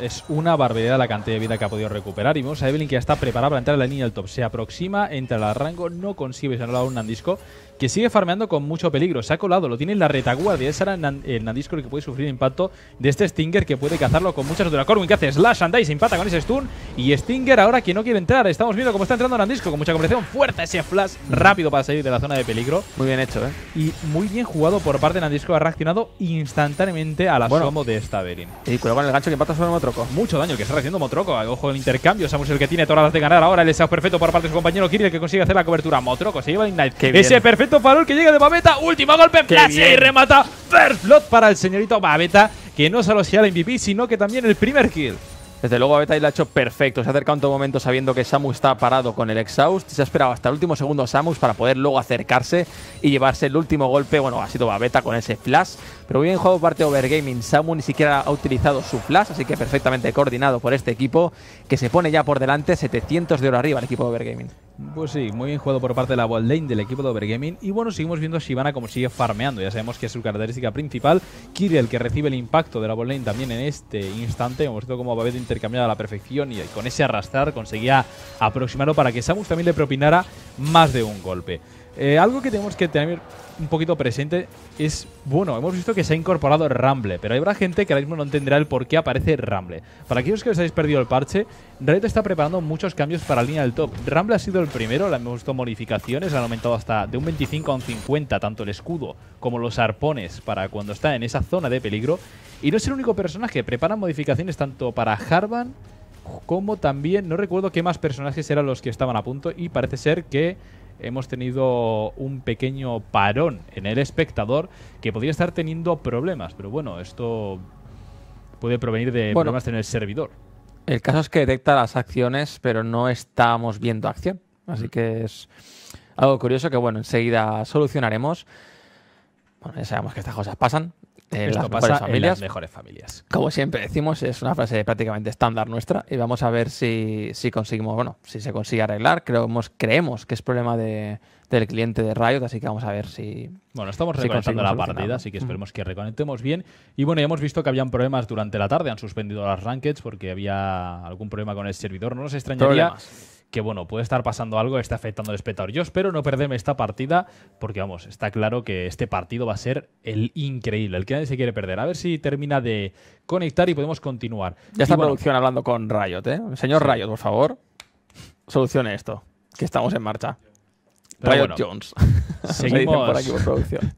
es una barbaridad la cantidad de vida que ha podido recuperar. Y vemos a Evelynn que ya está preparada para entrar en la línea del top. Se aproxima, entra al rango, no consigue anular a un Nandisco, que sigue farmeando con mucho peligro. Se ha colado, lo tiene en la retaguardia. Es ahora el Nandisco el que puede sufrir impacto de este Stinger, que puede cazarlo con mucha sutura. Corwin que hace slash and dice, se impacta con ese stun. Y Stinger ahora que no quiere entrar. Estamos viendo cómo está entrando Nandisco con mucha compresión. Fuerte ese flash rápido para salir de la zona de peligro. Muy bien hecho, ¿eh? Y muy bien jugado por parte de Nandisco. Ha reaccionado instantáneamente al Bueno. asomo de esta Evelynn. Y cuidado con el gancho que impacta sobre el Motroco. Mucho daño que está recibiendo Motroco. Ojo el intercambio. Samus el que tiene todas las de ganar ahora. El deseo perfecto por parte de su compañero Kirill, que consigue hacer la cobertura. Motroco se lleva el Ignite. Qué bien. Ese perfecto farol que llega de Babeta. Último golpe. Qué Flash bien. y remata. First Blood para el señorito Babeta, que no solo sea el M V P, sino que también el primer kill. Desde luego, Babeta lo ha hecho perfecto. Se ha acercado en todo momento sabiendo que Samus está parado con el Exhaust. Se ha esperado hasta el último segundo Samus para poder luego acercarse y llevarse el último golpe. Bueno, ha sido Babeta con ese flash. Pero bien jugado por parte de Overgaming. Samus ni siquiera ha utilizado su flash, así que perfectamente coordinado por este equipo, que se pone ya por delante setecientos de oro arriba el equipo de Overgaming. Pues sí, muy bien jugado por parte de la bot lane del equipo de Overgaming. Y bueno, seguimos viendo a Shyvana como sigue farmeando. Ya sabemos que es su característica principal. Kirill, que recibe el impacto de la bot lane también en este instante. Hemos visto cómo Babeta intercambiaba a la perfección y con ese arrastrar conseguía aproximarlo para que Samus también le propinara más de un golpe. Eh, algo que tenemos que tener un poquito presente es, bueno, hemos visto que se ha incorporado Rumble, pero habrá gente que ahora mismo no entenderá el por qué aparece Rumble. Para aquellos que os habéis perdido el parche, Riot está preparando muchos cambios para la línea del top. Rumble ha sido el primero, le hemos visto modificaciones, le han aumentado hasta de un veinticinco a un cincuenta, tanto el escudo como los arpones para cuando está en esa zona de peligro. Y no es el único personaje, preparan modificaciones tanto para Harvan como también, no recuerdo qué más personajes eran los que estaban a punto, y parece ser que hemos tenido un pequeño parón en el espectador que podría estar teniendo problemas. Pero bueno, esto puede provenir de Bueno, problemas en el servidor. El caso es que detecta las acciones, pero no estamos viendo acción. Así que es algo curioso que, bueno, enseguida solucionaremos. Bueno, ya sabemos que estas cosas pasan en Esto las pasa mejores familias. en las mejores familias. Como siempre decimos, es una frase prácticamente estándar nuestra y vamos a ver si, si conseguimos, bueno, si se consigue arreglar. Creemos, creemos que es problema de, del cliente de Riot, así que vamos a ver si... Bueno, estamos si reconectando conseguimos la solucionarlo. partida, así que esperemos que reconectemos bien. Y bueno, ya hemos visto que habían problemas durante la tarde, han suspendido las rankeds porque había algún problema con el servidor. No nos extrañaría Problemas. que, bueno, puede estar pasando algo, está afectando al espectador. Yo espero no perderme esta partida porque, vamos, está claro que este partido va a ser el increíble, el que nadie se quiere perder. A ver si termina de conectar y podemos continuar. Ya está Y bueno, producción hablando con Riot, ¿eh? Señor Sí. Riot, por favor, solucione esto, que estamos en marcha. Pero Riot bueno, Jones. Nos dicen seguimos- por aquí por producción.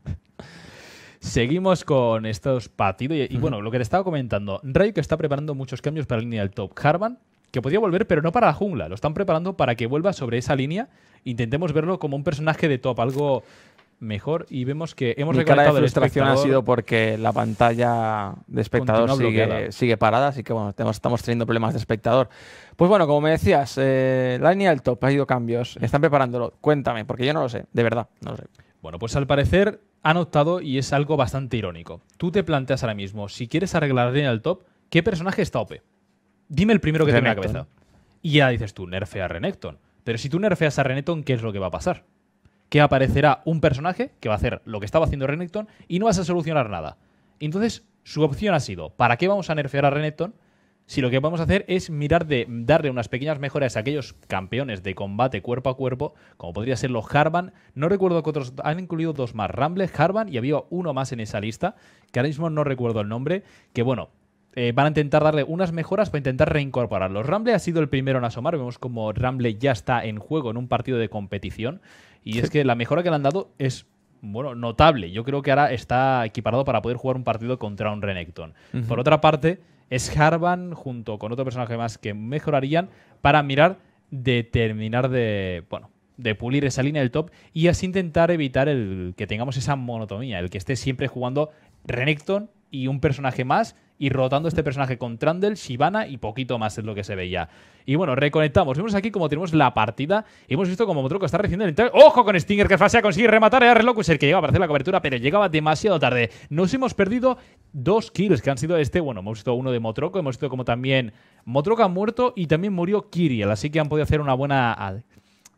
Seguimos con estos partidos. Y, y bueno, lo que te estaba comentando, Riot que está preparando muchos cambios para la línea del top. Harvan, que podría volver, pero no para la jungla. Lo están preparando para que vuelva sobre esa línea. Intentemos verlo como un personaje de top, algo mejor. Y vemos que hemos Mi cara de reconectado el frustración ha espectador. sido porque la pantalla de espectador Continúa sigue, bloqueada. sigue parada, así que bueno, tenemos- estamos teniendo problemas de espectador. Pues bueno, como me decías, eh, la línea del top ha ido cambios, están preparándolo. Cuéntame, porque yo no lo sé, de verdad, no lo sé. Bueno, pues al parecer han optado y es algo bastante irónico. Tú te planteas ahora mismo, si quieres arreglar la línea del top, ¿qué personaje está O P? Dime el primero que te viene a la Renekton. cabeza. Y ya dices tú, nerfea a Renekton. Pero si tú nerfeas a Renekton, ¿qué es lo que va a pasar? Que aparecerá un personaje que va a hacer lo que estaba haciendo Renekton y no vas a solucionar nada. Entonces, su opción ha sido, ¿para qué vamos a nerfear a Renekton? Si lo que vamos a hacer es mirar de darle unas pequeñas mejoras a aquellos campeones de combate cuerpo a cuerpo, como podría ser los Harvan. No recuerdo que otros han incluido dos más, Rumble, Harvan, y había uno más en esa lista, que ahora mismo no recuerdo el nombre, que bueno, eh, van a intentar darle unas mejoras para intentar reincorporarlos. Rumble ha sido el primero en asomar, vemos como Rumble ya está en juego en un partido de competición, y es que la mejora que le han dado es, bueno, notable. Yo creo que ahora está equiparado para poder jugar un partido contra un Renekton. Ujú. Por otra parte, es Harvan junto con otro personaje más que mejorarían para mirar de terminar de, bueno, de pulir esa línea del top y así intentar evitar el que tengamos esa monotonía, el que esté siempre jugando Renekton y un personaje más y rotando este personaje con Trundle, Shyvana y poquito más es lo que se veía. Y bueno, reconectamos. Vemos aquí como tenemos la partida y hemos visto como Motroco está recibiendo el entrar. ¡Ojo con Stinger que fasea! Consigue rematar a Relocuser que llegaba a hacer la cobertura, pero llegaba demasiado tarde. Nos hemos perdido dos kills que han sido este. Bueno, hemos visto uno de Motroco, hemos visto como también Motroco ha muerto y también murió Kirill, así que han podido hacer una buena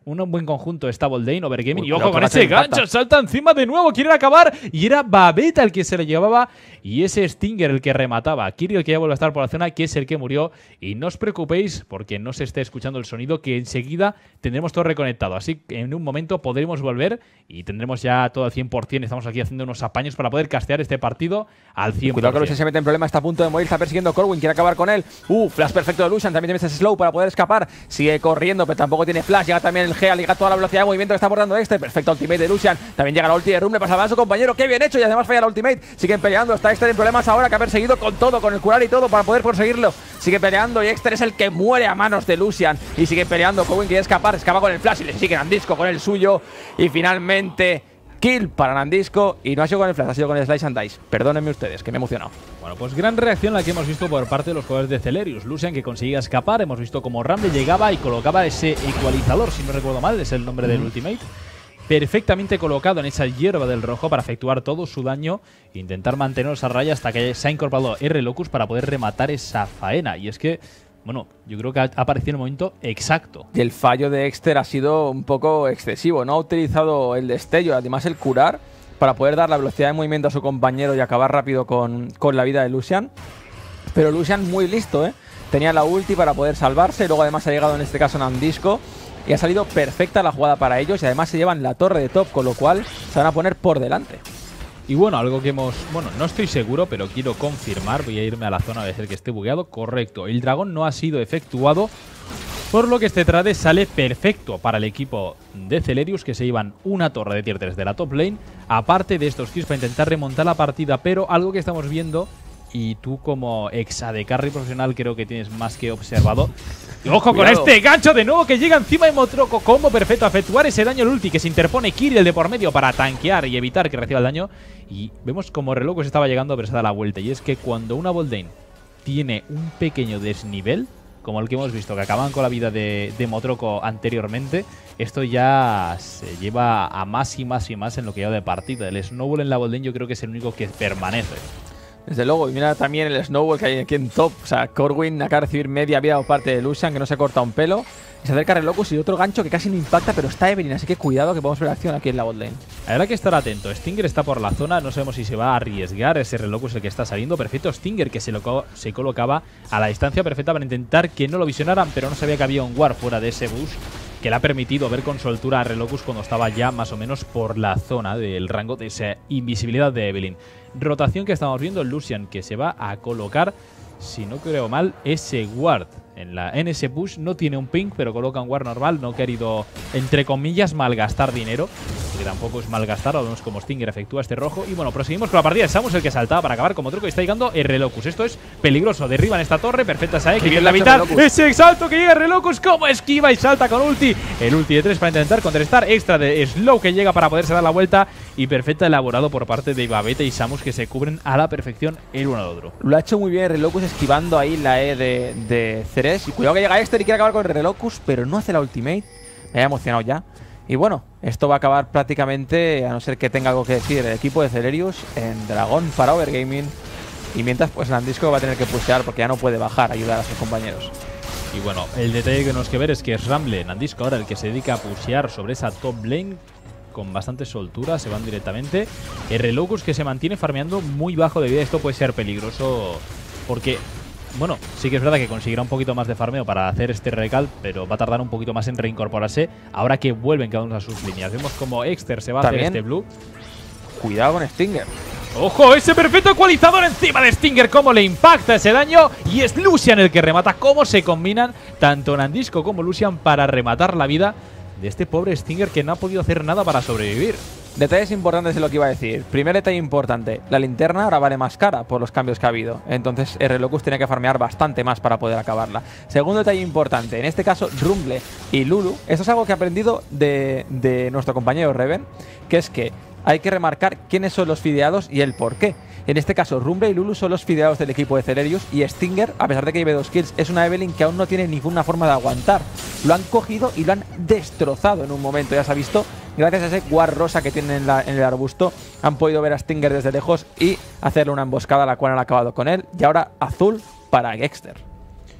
un buen conjunto está Boldane, Overgaming. Uy, Y ojo cuidado con con ese ese gancho, impacta. salta encima de nuevo, quieren acabar. Y era Babeta el que se le llevaba. Y ese Stinger el que remataba. Kiri el que ya vuelve a estar por la zona, que es el que murió. Y no os preocupéis porque no se esté escuchando el sonido, que enseguida tendremos todo reconectado. Así que en un momento podremos volver y tendremos ya todo al cien por cien. Estamos aquí haciendo unos apaños para poder castear este partido al cien por cien. Cuidado que Lucian se mete en problema, está a punto de morir, está persiguiendo a Corwin, quiere acabar con él. Uh, flash perfecto de Lucian, también tiene ese slow para poder escapar. Sigue corriendo, pero tampoco tiene flash. Llega también el G, llega toda la velocidad de movimiento que está abordando este. Perfecto ultimate de Lucian. También llega la ulti de Rumble para salvar a su compañero. Qué bien hecho y además falla la ultimate. Siguen peleando, está Exter en problemas ahora, que ha perseguido con todo, con el curar y todo para poder conseguirlo. Sigue peleando y Exter es el que muere a manos de Lucian. Y sigue peleando, Corwin quiere escapar, escapa con el flash y le sigue Nandisco con el suyo. Y finalmente kill para Nandisco, y no ha sido con el flash, ha sido con el Slice and Dice. Perdónenme ustedes, que me he emocionado. Bueno, pues gran reacción la que hemos visto por parte de los jugadores de Celerius. Lucian que conseguía escapar, hemos visto como Rumble llegaba y colocaba ese ecualizador, si no recuerdo mal, es el nombre del ultimate, perfectamente colocado en esa hierba del rojo para efectuar todo su daño e intentar mantener esa raya hasta que se ha incorporado R-Locus para poder rematar esa faena. Y es que, bueno, yo creo que ha aparecido el momento exacto. Y el fallo de Exter ha sido un poco excesivo. No ha utilizado el destello, además el curar, para poder dar la velocidad de movimiento a su compañero y acabar rápido con, con la vida de Lucian. Pero Lucian muy listo, ¿eh? Tenía la ulti para poder salvarse. Luego además ha llegado en este caso Nandisco. Y ha salido perfecta la jugada para ellos. Y además se llevan la torre de top, con lo cual se van a poner por delante. Y bueno, algo que hemos... Bueno, no estoy seguro, pero quiero confirmar. Voy a irme a la zona de ser que esté bugueado. Correcto. El dragón no ha sido efectuado, por lo que este trade sale perfecto para el equipo de Celerius, que se llevan una torre de tier tres de la top lane, aparte de estos kills para intentar remontar la partida. Pero algo que estamos viendo, y tú como ex A D carry profesional creo que tienes más que observado. Y ¡ojo con Cuidado. este gancho de nuevo que llega encima de Motroco! Combo perfecto a efectuar ese daño al ulti, que se interpone Kiri el de por medio para tanquear y evitar que reciba el daño. Y vemos como R-Locus estaba llegando, pero se da la vuelta. Y es que cuando una Boldane tiene un pequeño desnivel, como el que hemos visto, que acaban con la vida de, de Motroco anteriormente, esto ya se lleva a más y más y más en lo que lleva de partida. El Snowball en la Boldane yo creo que es el único que permanece. Desde luego, y mira también el Snowball que hay aquí en top. O sea, Corwin acaba de recibir media vida por parte de Lucian, que no se corta un pelo. Y se acerca R-Locus y otro gancho que casi no impacta, pero está Evelyn, así que cuidado que podemos ver acción aquí en la botlane. Habrá que estar atento. Stinger está por la zona, no sabemos si se va a arriesgar. Ese R-Locus el que está saliendo. Perfecto Stinger que se, lo, se colocaba a la distancia perfecta para intentar que no lo visionaran, pero no sabía que había un ward fuera de ese bush que le ha permitido ver con soltura a R-Locus cuando estaba ya más o menos por la zona del rango de esa invisibilidad de Evelyn. Rotación que estamos viendo, Lucian que se va a colocar, si no creo mal, ese ward en, la, en ese push. No tiene un ping, pero coloca un ward normal. No ha querido, entre comillas, malgastar dinero, que tampoco es malgastar. Ahora vemos como Stinger efectúa este rojo. Y bueno, proseguimos con la partida. Samus el que saltaba para acabar como truco y está llegando R-Locus. Esto es peligroso. Derriban esta torre. Perfecta esa E que quiere la mitad. Ese salto que llega R-Locus. Como esquiva y salta con ulti. El ulti de tres para intentar contestar. Extra de slow que llega para poderse dar la vuelta. Y perfecta elaborado por parte de Babeta y Samus, que se cubren a la perfección el uno al otro. Lo ha hecho muy bien R-Locus esquivando ahí la E de, de Ceres. Y cuidado que llega Exter y quiere acabar con R-Locus, pero no hace la ultimate. Me ha emocionado ya. Y bueno, esto va a acabar prácticamente, a no ser que tenga algo que decir el equipo de Celerius, en dragón para Overgaming. Y mientras, pues Nandisco va a tener que pushear porque ya no puede bajar a ayudar a sus compañeros. Y bueno, el detalle que tenemos que ver es que es Rumble, Nandisco ahora el que se dedica a pushear sobre esa top lane con bastante soltura, se van directamente. R-Locus que se mantiene farmeando muy bajo de vida. Esto puede ser peligroso porque, bueno, sí que es verdad que conseguirá un poquito más de farmeo para hacer este recal, pero va a tardar un poquito más en reincorporarse ahora que vuelven cada uno a sus líneas. Vemos como Exter se va a hacer este blue. Cuidado con Stinger. ¡Ojo! Ese perfecto ecualizador encima de Stinger. Cómo le impacta ese daño. Y es Lucian el que remata. Cómo se combinan tanto Nandisco como Lucian para rematar la vida de este pobre Stinger que no ha podido hacer nada para sobrevivir. Detalles importantes de lo que iba a decir. Primer detalle importante, la linterna ahora vale más cara por los cambios que ha habido. Entonces R-Locus tiene que farmear bastante más para poder acabarla. Segundo detalle importante, en este caso Rumble y Lulu. Esto es algo que he aprendido de, de nuestro compañero Reven, que es que hay que remarcar quiénes son los fideados y el por qué. En este caso, Rumble y Lulu son los fideados del equipo de Celerius y Stinger, a pesar de que lleve dos kills, es una Evelyn que aún no tiene ninguna forma de aguantar. Lo han cogido y lo han destrozado en un momento, ya se ha visto. Gracias a ese guard rosa que tienen en, la, en el arbusto, han podido ver a Stinger desde lejos y hacerle una emboscada, la cual han acabado con él. Y ahora azul para Exter.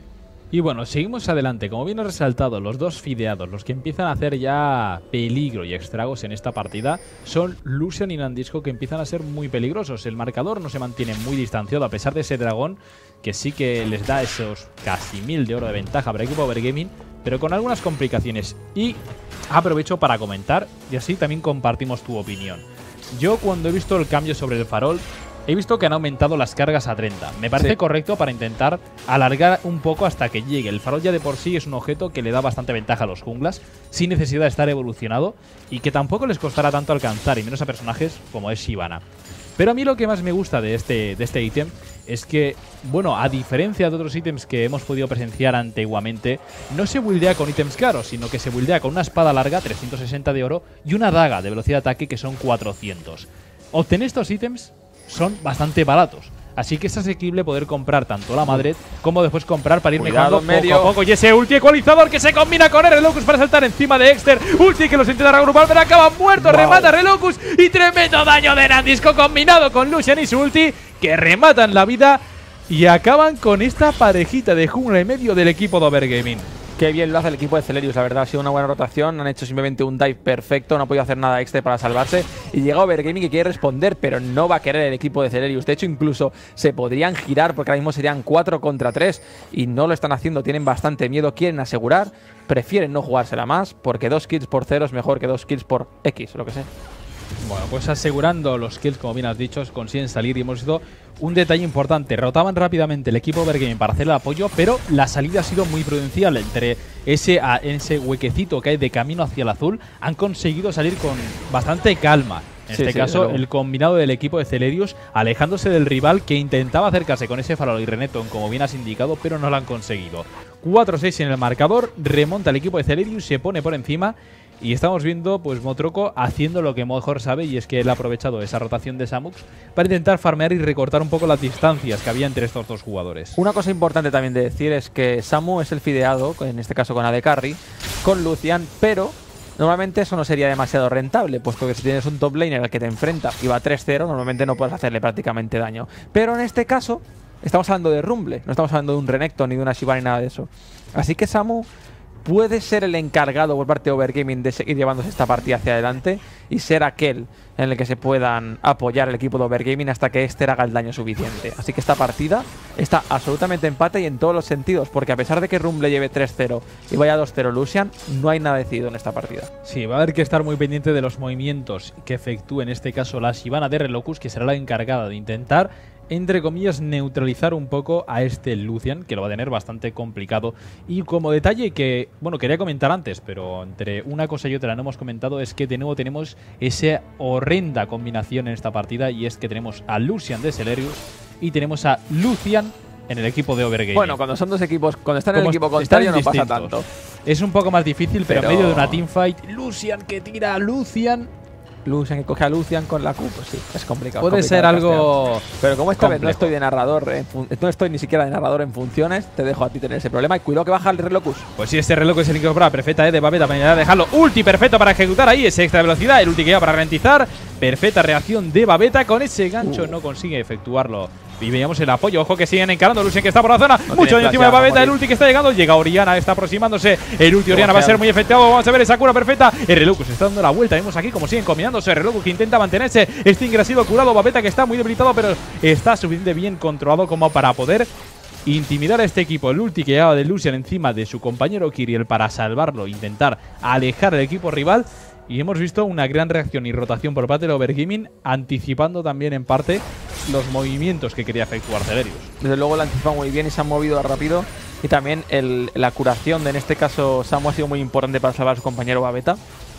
Y bueno, seguimos adelante. Como bien he resaltado, los dos fideados, los que empiezan a hacer ya peligro y estragos en esta partida, son Lucian y Nandisco, que empiezan a ser muy peligrosos. El marcador no se mantiene muy distanciado a pesar de ese dragón, que sí que les da esos casi mil de oro de ventaja para el equipo Overgaming, pero con algunas complicaciones. Y aprovecho para comentar, y así también compartimos tu opinión. Yo cuando he visto el cambio sobre el farol, he visto que han aumentado las cargas a treinta. Me parece Sí. correcto para intentar alargar un poco hasta que llegue. El farol ya de por sí es un objeto que le da bastante ventaja a los junglas, sin necesidad de estar evolucionado, y que tampoco les costará tanto alcanzar, y menos a personajes como es Shyvana. Pero a mí lo que más me gusta de este de este ítem es que, bueno, a diferencia de otros ítems que hemos podido presenciar antiguamente, no se buildea con ítems caros, sino que se buildea con una espada larga, trescientos sesenta de oro, y una daga de velocidad de ataque, que son cuatrocientos. Obtener estos ítems son bastante baratos, así que es asequible poder comprar tanto la Madred como después comprar para ir Cuidado, mejorando medio. poco a poco. Y ese ulti ecualizador que se combina con R-Locus para saltar encima de Exter. Ulti que los intenta reagrupar, pero acaba muerto. Wow. Remata R-Locus y tremendo daño de Nandisco combinado con Lucian y su ulti, que rematan la vida y acaban con esta parejita de jungla en medio del equipo de Overgaming. Qué bien lo hace el equipo de Celerius, la verdad, ha sido una buena rotación, han hecho simplemente un dive perfecto, no ha podido hacer nada extra para salvarse, y llega Overgaming que quiere responder, pero no va a querer el equipo de Celerius. De hecho, incluso se podrían girar porque ahora mismo serían cuatro contra tres y no lo están haciendo, tienen bastante miedo, quieren asegurar, prefieren no jugársela más porque dos kills por cero es mejor que dos kills por X, lo que sé. Bueno, pues asegurando los kills, como bien has dicho, consiguen salir, y hemos visto un detalle importante. Rotaban rápidamente el equipo Overgaming para hacer el apoyo, pero la salida ha sido muy prudencial. Entre ese, a, ese huequecito que hay de camino hacia el azul, han conseguido salir con bastante calma. En Sí, este sí, caso, desde luego. el combinado del equipo de Celerius, alejándose del rival que intentaba acercarse con ese farol y Renekton, como bien has indicado, pero no lo han conseguido. cuatro seis en el marcador, remonta el equipo de Celerius, se pone por encima. Y estamos viendo, pues, Motroco haciendo lo que mejor sabe, y es que él ha aprovechado esa rotación de Samux para intentar farmear y recortar un poco las distancias que había entre estos dos jugadores. Una cosa importante también de decir es que Samu es el fideado, en este caso con A D Carry, con Lucian, pero normalmente eso no sería demasiado rentable, puesto que si tienes un top laner al que te enfrenta y va tres cero, normalmente no puedes hacerle prácticamente daño. Pero en este caso, estamos hablando de Rumble, no estamos hablando de un Renekton ni de una Shyvana ni nada de eso. Así que Samu puede ser el encargado por parte de Overgaming de seguir llevándose esta partida hacia adelante y ser aquel en el que se puedan apoyar el equipo de Overgaming hasta que Exter haga el daño suficiente. Así que esta partida está absolutamente empate y en todos los sentidos, porque a pesar de que Rumble lleve tres cero y vaya dos cero Lucian, no hay nada decidido en esta partida. Sí, va a haber que estar muy pendiente de los movimientos que efectúe en este caso la Shyvana de R-Locus, que será la encargada de intentar, entre comillas, neutralizar un poco a este Lucian, que lo va a tener bastante complicado. Y como detalle que, bueno, quería comentar antes, pero entre una cosa y otra no hemos comentado, es que de nuevo tenemos esa horrenda combinación en esta partida, y es que tenemos a Lucian de Celerius y tenemos a Lucian en el equipo de Overgaming. Bueno, cuando son dos equipos, cuando están en el Como equipo están contrario no pasa distintos. tanto. Es un poco más difícil, pero, Pero- en medio de una teamfight, Lucian que tira a Lucian, Lucian que coge a Lucian con la Q, pues sí, es complicado. puede es ser complicado algo... castear. Pero como esta vez no complejo. estoy de narrador, en fun- no estoy ni siquiera de narrador en funciones, te dejo a ti tener ese problema y cuidado que baja el Relocus. Pues sí, este reloj es el incorpora perfecta, eh, de Babeta para dejarlo. Ulti perfecto para ejecutar ahí ese extra velocidad. El ulti que lleva para ralentizar. Perfecta reacción de Babeta. Con ese gancho Uh. no consigue efectuarlo. Y veíamos el apoyo. Ojo que siguen encarando. Lucian que está por la zona. No Mucho tiene encima flash, de Babeta. ya, El ulti que está llegando. Llega Oriana. Está aproximándose. El ulti Oriana va a ser muy efectivo. Vamos a ver esa cura perfecta. El Relocus está dando la vuelta. Vemos aquí cómo siguen combinándose. El Relocus que intenta mantenerse. Stinger ha sido curado. Babeta que está muy debilitado, pero está suficientemente bien controlado como para poder intimidar a este equipo. El ulti que llevaba de Lucian encima de su compañero Kiriel para salvarlo, intentar alejar al equipo rival. Y hemos visto una gran reacción y rotación por parte de Overgaming, anticipando también en parte los movimientos que quería efectuar Celerius. Desde luego la anticipa muy bien y se han movido rápido. Y también el- la curación de, en este caso, Samu ha sido muy importante para salvar a su compañero Babeta.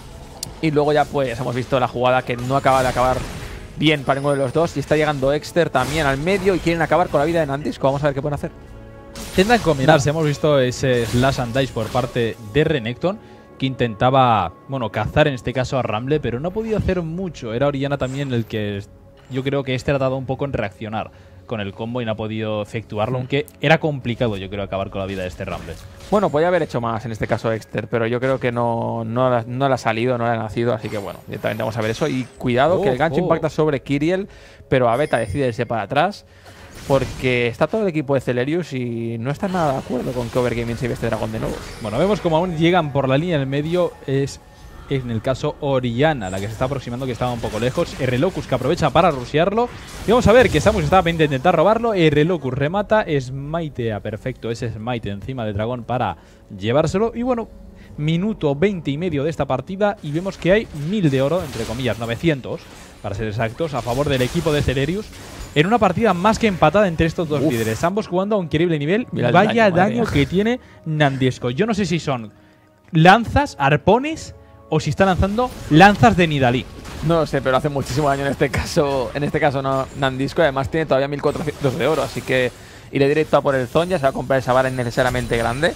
Y luego ya pues hemos visto la jugada que no acaba de acabar bien para ninguno de los dos. Y está llegando Exter también al medio y quieren acabar con la vida de Nandisco. Vamos a ver qué pueden hacer. Intentan combinarse. Hemos visto ese slash and dice por parte de Renekton, que intentaba, bueno, cazar en este caso a Rumble, pero no ha podido hacer mucho. Era Oriana también el que yo creo que este ha tardado un poco en reaccionar con el combo y no ha podido efectuarlo, Mm. aunque era complicado, yo creo, acabar con la vida de este Rumble. Bueno, podía haber hecho más en este caso Exter, pero yo creo que no, no, la- no le ha salido, no le ha nacido, así que bueno, directamente vamos a ver eso. Y cuidado que el gancho Ojo. impacta sobre Kiriel, pero Babeta decide irse para atrás. porque está todo el equipo de Celerius y no está nada de acuerdo con que Overgaming se lleve este dragón de nuevo. Bueno, vemos como aún llegan por la línea del medio. Es en el caso Oriana la que se está aproximando, que estaba un poco lejos. R-Locus que aprovecha para rushearlo. Y vamos a ver que Samus estaba pendiente de intentar robarlo. R-Locus remata, smitea, perfecto ese smite encima del dragón para llevárselo. Y bueno, minuto veinte y medio de esta partida y vemos que hay mil de oro, entre comillas, novecientos para ser exactos, a favor del equipo de Celerius. En una partida más que empatada entre estos dos Uf. líderes, ambos jugando a un increíble nivel. Mira Vaya daño, daño que tiene Nandisco. Yo no sé si son lanzas, arpones o si está lanzando lanzas de Nidalee. No lo sé, pero hace muchísimo daño en este caso. En este caso no, Nandisco, además tiene todavía mil cuatrocientos de oro, así que iré directo a por el Zon. Ya se va a comprar esa vara innecesariamente grande.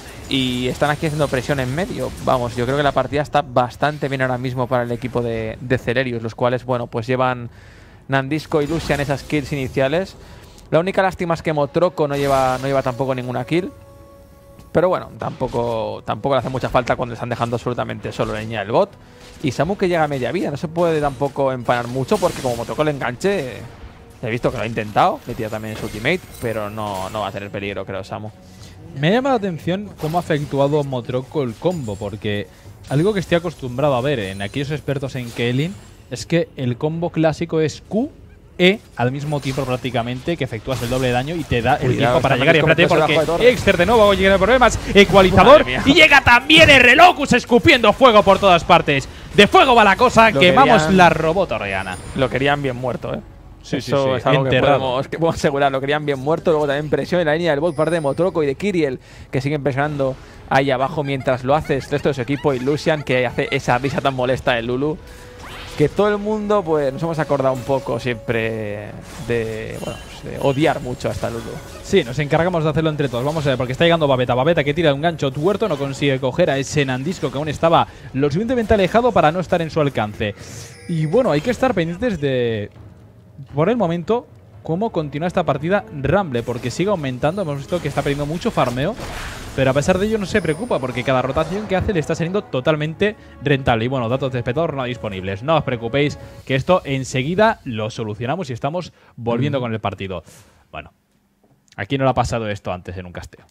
Y están aquí haciendo presión en medio. Vamos, yo creo que la partida está bastante bien ahora mismo para el equipo de, de Celerius, los cuales, bueno, pues llevan Nandisco y Lucian esas kills iniciales. La única lástima es que Motroco no lleva, no lleva tampoco ninguna kill. Pero bueno, tampoco, tampoco le hace mucha falta cuando le están dejando absolutamente solo la línea del bot. Y Samu que llega a media vida, no se puede tampoco empanar mucho porque como Motroco le enganche, he visto que lo ha intentado, le tira también su ultimate, pero no, no va a tener peligro, creo, Samu. Me llama la atención cómo ha efectuado Motroco el combo, porque algo que estoy acostumbrado a ver en aquellos expertos en Kaelin es que el combo clásico es Q, E al mismo tiempo prácticamente, que efectúas el doble de daño y te da el Cuidado, tiempo para llegar. Y espérate, porque Exter de nuevo llega problemas, ecualizador, y llega también R-Locus escupiendo fuego por todas partes. De fuego va la cosa, lo quemamos querían, la robot Oriana. Lo querían bien muerto, eh. Sí, Eso sí, sí. es algo Enterrado. que podemos, que podemos asegurar. Lo querían bien muerto. Luego también presión en la línea del bot parte de Motroco y de Kiriel, que siguen presionando ahí abajo mientras lo hace el resto de su equipo. Y Lucian, que hace esa risa tan molesta de Lulu. Que todo el mundo, pues, nos hemos acordado un poco siempre de, bueno, pues, de odiar mucho a esta Lulu. Sí, nos encargamos de hacerlo entre todos. Vamos a ver, porque está llegando Babeta. Babeta que tira un gancho tuerto, no consigue coger a ese Nandisco que aún estaba lo suficientemente alejado para no estar en su alcance. Y bueno, hay que estar pendientes de, por el momento, cómo continúa esta partida Rumble, porque sigue aumentando. Hemos visto que está perdiendo mucho farmeo, pero a pesar de ello no se preocupa, porque cada rotación que hace le está saliendo totalmente rentable. Y bueno, datos de espectador no disponibles. No os preocupéis, que esto enseguida lo solucionamos y estamos volviendo mm. con el partido. Bueno, aquí no le ha pasado esto antes en un casteo.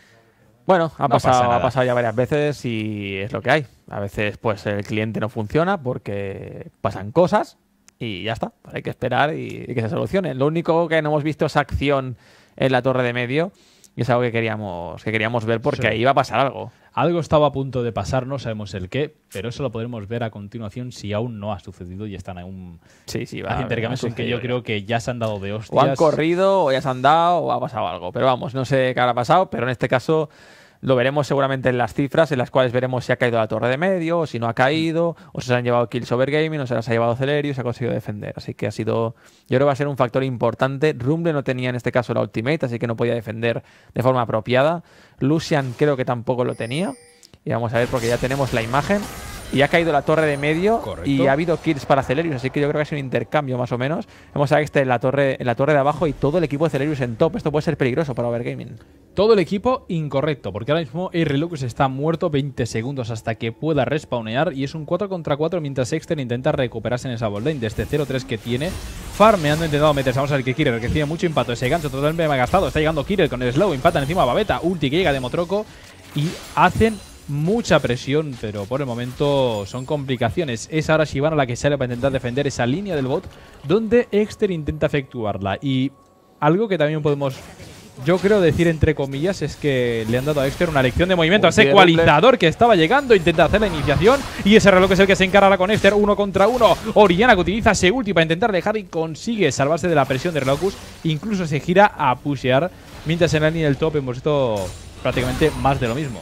Bueno, ha, no pasado, ha pasado ya varias veces y es lo que hay. A veces pues el cliente no funciona porque pasan cosas. Y ya está, hay que esperar y, y que se solucione. Lo único que no hemos visto es acción en la torre de medio. Y es algo que queríamos, que queríamos ver porque sí. ahí va a pasar algo. Algo estaba a punto de pasar, no sabemos el qué, pero eso lo podremos ver a continuación si aún no ha sucedido y están aún sí, sí, va, haciendo intercambios en que yo creo que ya se han dado de hostias. O han corrido, o ya se han dado, o ha pasado algo. Pero vamos, no sé qué habrá pasado, pero en este caso lo veremos seguramente en las cifras, en las cuales veremos si ha caído la torre de medio, o si no ha caído, o si se han llevado kills Overgaming, o se las ha llevado Celerius y se ha conseguido defender. Así que ha sido, yo creo que va a ser un factor importante. Rumble no tenía en este caso la ultimate, así que no podía defender de forma apropiada. Lucian creo que tampoco lo tenía. Y vamos a ver porque ya tenemos la imagen. Y ha caído la torre de medio. Correcto. Y ha habido kills para Celerius, así que yo creo que ha sido un intercambio más o menos. Vamos a ver este en la torre, en la torre de abajo y todo el equipo de Celerius en top. Esto puede ser peligroso para Overgaming. Todo el equipo incorrecto, porque ahora mismo R-Locus está muerto veinte segundos hasta que pueda respawnear y es un cuatro contra cuatro mientras Exter intenta recuperarse en esa botlane de este cero tres que tiene. Farmeando, intentado meterse. Vamos a ver que Kirill, que tiene mucho impacto. Ese gancho totalmente me ha gastado. Está llegando Kirill con el slow, impacta encima a Babeta. Ulti que llega de Motroco y hacen mucha presión, pero por el momento son complicaciones. Es ahora Shyvana la que sale para intentar defender esa línea del bot donde Exter intenta efectuarla. Y algo que también podemos, yo creo decir entre comillas, es que le han dado a Exter una lección de movimiento. Ese ecualizador que estaba llegando, intenta hacer la iniciación y ese reloj es el que se encarga con Exter, uno contra uno. Oriana que utiliza ese ulti para intentar dejar y consigue salvarse de la presión de R-Locus. Incluso se gira a pushear, mientras en la línea del top hemos visto prácticamente más de lo mismo.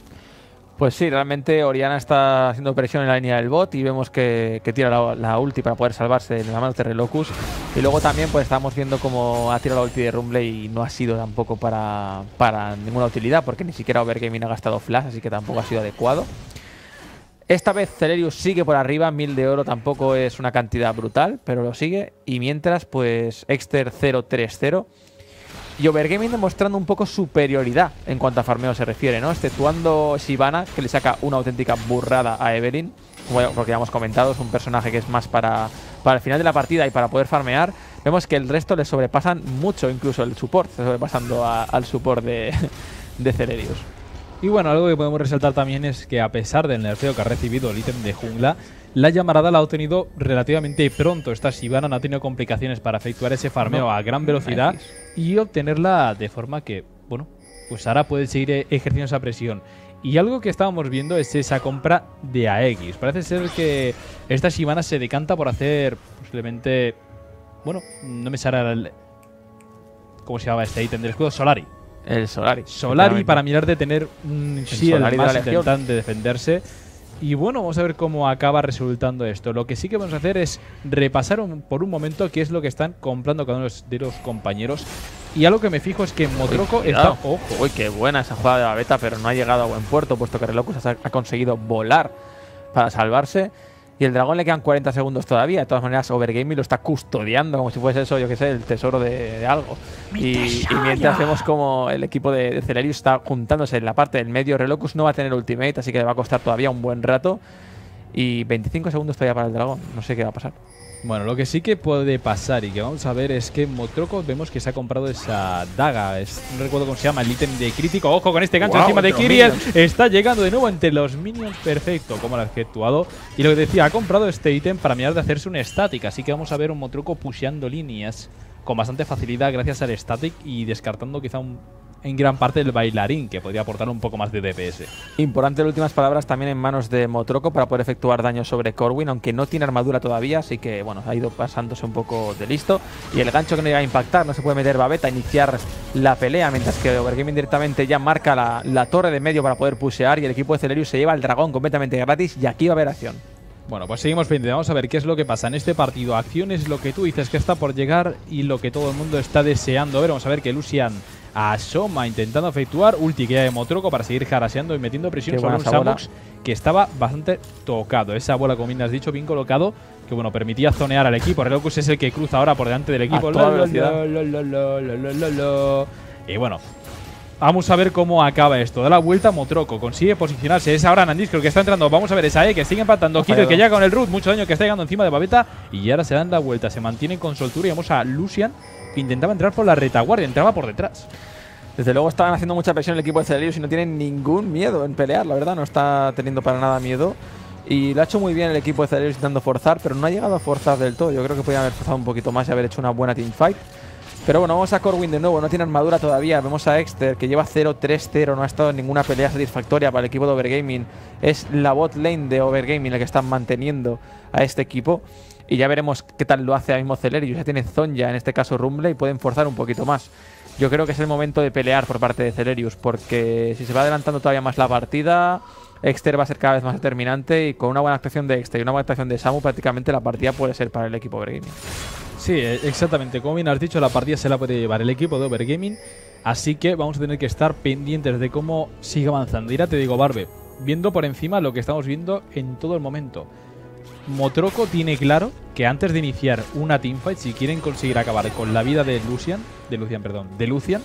Pues sí, realmente Oriana está haciendo presión en la línea del bot y vemos que, que tira la, la ulti para poder salvarse de la mano de R-Locus. Y luego también pues estamos viendo cómo ha tirado la ulti de Rumble y no ha sido tampoco para, para ninguna utilidad, porque ni siquiera Overgaming ha gastado flash, así que tampoco ha sido adecuado. Esta vez Celerius sigue por arriba, mil de oro tampoco es una cantidad brutal, pero lo sigue. Y mientras pues Exter cero tres cero. Y Overgaming demostrando un poco superioridad en cuanto a farmeo se refiere, ¿no? Exceptuando Shyvana, que le saca una auténtica burrada a Evelynn. Bueno, porque ya hemos comentado, es un personaje que es más para, para el final de la partida y para poder farmear. vemos que el resto le sobrepasan mucho, incluso el support, sobrepasando a, al support de, de Celerius. Y bueno, algo que podemos resaltar también es que a pesar del nerfeo que ha recibido el ítem de jungla, la llamarada la ha obtenido relativamente pronto. Esta Shyvana no ha tenido complicaciones para efectuar ese farmeo no, a gran velocidad y obtenerla de forma que, bueno, pues ahora puede seguir ejerciendo esa presión. Y algo que estábamos viendo es esa compra de A X. Parece ser que esta Shyvana se decanta por hacer posiblemente... Bueno, no me sale el... ¿Cómo se llama este ítem del escudo? Solari. El Solari. Solari para mirar de tener un shield más intentando defenderse. Y bueno, vamos a ver cómo acaba resultando esto. Lo que sí que vamos a hacer es repasar un, por un momento qué es lo que están comprando cada uno de los compañeros. Y algo que me fijo es que Motroco Uy, está... Ojo. Uy, qué buena esa jugada de Babeta, pero no ha llegado a buen puerto, puesto que Relocus ha, ha conseguido volar para salvarse. Y el dragón le quedan cuarenta segundos todavía. De todas maneras, Overgaming lo está custodiando como si fuese eso, yo que sé, el tesoro de, de algo. Y, y mientras vemos como el equipo de, de Celerius está juntándose en la parte del medio, Relocus no va a tener ultimate, así que le va a costar todavía un buen rato. Y veinticinco segundos todavía para el dragón. No sé qué va a pasar. Bueno, lo que sí que puede pasar y que vamos a ver es que Motroco vemos que se ha comprado esa daga. Es, no recuerdo cómo se llama, el ítem de crítico. Ojo con este gancho wow, encima de Kyriel. Está llegando de nuevo entre los minions. Perfecto, como lo ha efectuado. Y lo que decía, ha comprado este ítem para mirar de hacerse un static. Así que vamos a ver un Motroco pusheando líneas con bastante facilidad gracias al static y descartando quizá un, en gran parte el bailarín, que podría aportar un poco más de D P S. Importante las últimas palabras también en manos de Motroco para poder efectuar daño sobre Corwin, aunque no tiene armadura todavía, así que bueno, ha ido pasándose un poco de listo. Y el gancho que no llega a impactar, no se puede meter Babeta, iniciar la pelea, mientras que Overgaming directamente ya marca la, la torre de medio para poder pushear y el equipo de Celerius se lleva el dragón completamente gratis y aquí va a haber acción. Bueno, pues seguimos pendientes. Vamos a ver qué es lo que pasa en este partido. Acción es lo que tú dices que está por llegar y lo que todo el mundo está deseando ver. Vamos a ver que Lucian asoma intentando efectuar ulti que hay de Motroco para seguir haraseando y metiendo presión sobre un Samux que estaba bastante tocado. Esa bola, como bien has dicho, bien colocado, que bueno, permitía zonear al equipo. Relocus es el que cruza ahora por delante del equipo. Y bueno, vamos a ver cómo acaba esto. Da la vuelta Motroco, consigue posicionarse. Es ahora Nandis el que está entrando. Vamos a ver esa E que sigue empatando. Kirill que llega con el root. Mucho daño que está llegando encima de Babeta. Y ahora se dan la vuelta. Se mantienen con soltura. Y vamos a Lucian, que intentaba entrar por la retaguardia. Entraba por detrás. Desde luego estaban haciendo mucha presión el equipo de Celerius y no tienen ningún miedo en pelear. La verdad, no está teniendo para nada miedo. Y lo ha hecho muy bien el equipo de Celerius intentando forzar, pero no ha llegado a forzar del todo. Yo creo que podían haber forzado un poquito más y haber hecho una buena teamfight. Pero bueno, vamos a Corwin de nuevo, no tiene armadura todavía. Vemos a Exter, que lleva cero tres cero, no ha estado en ninguna pelea satisfactoria para el equipo de Overgaming. Es la bot lane de Overgaming la que están manteniendo a este equipo. Y ya veremos qué tal lo hace ahora mismo Celerius. Ya tiene Zonja, en este caso Rumble, y pueden forzar un poquito más. Yo creo que es el momento de pelear por parte de Celerius, porque si se va adelantando todavía más la partida, Exter va a ser cada vez más determinante, y con una buena actuación de Exter y una buena actuación de Samu, prácticamente la partida puede ser para el equipo Overgaming. Sí, exactamente. Como bien has dicho, la partida se la puede llevar el equipo de Overgaming, así que vamos a tener que estar pendientes de cómo sigue avanzando. Y ahora te digo, Barbe, viendo por encima lo que estamos viendo en todo el momento, Motroco tiene claro que antes de iniciar una teamfight, si quieren conseguir acabar con la vida de Lucian, de Lucian, perdón, de Lucian,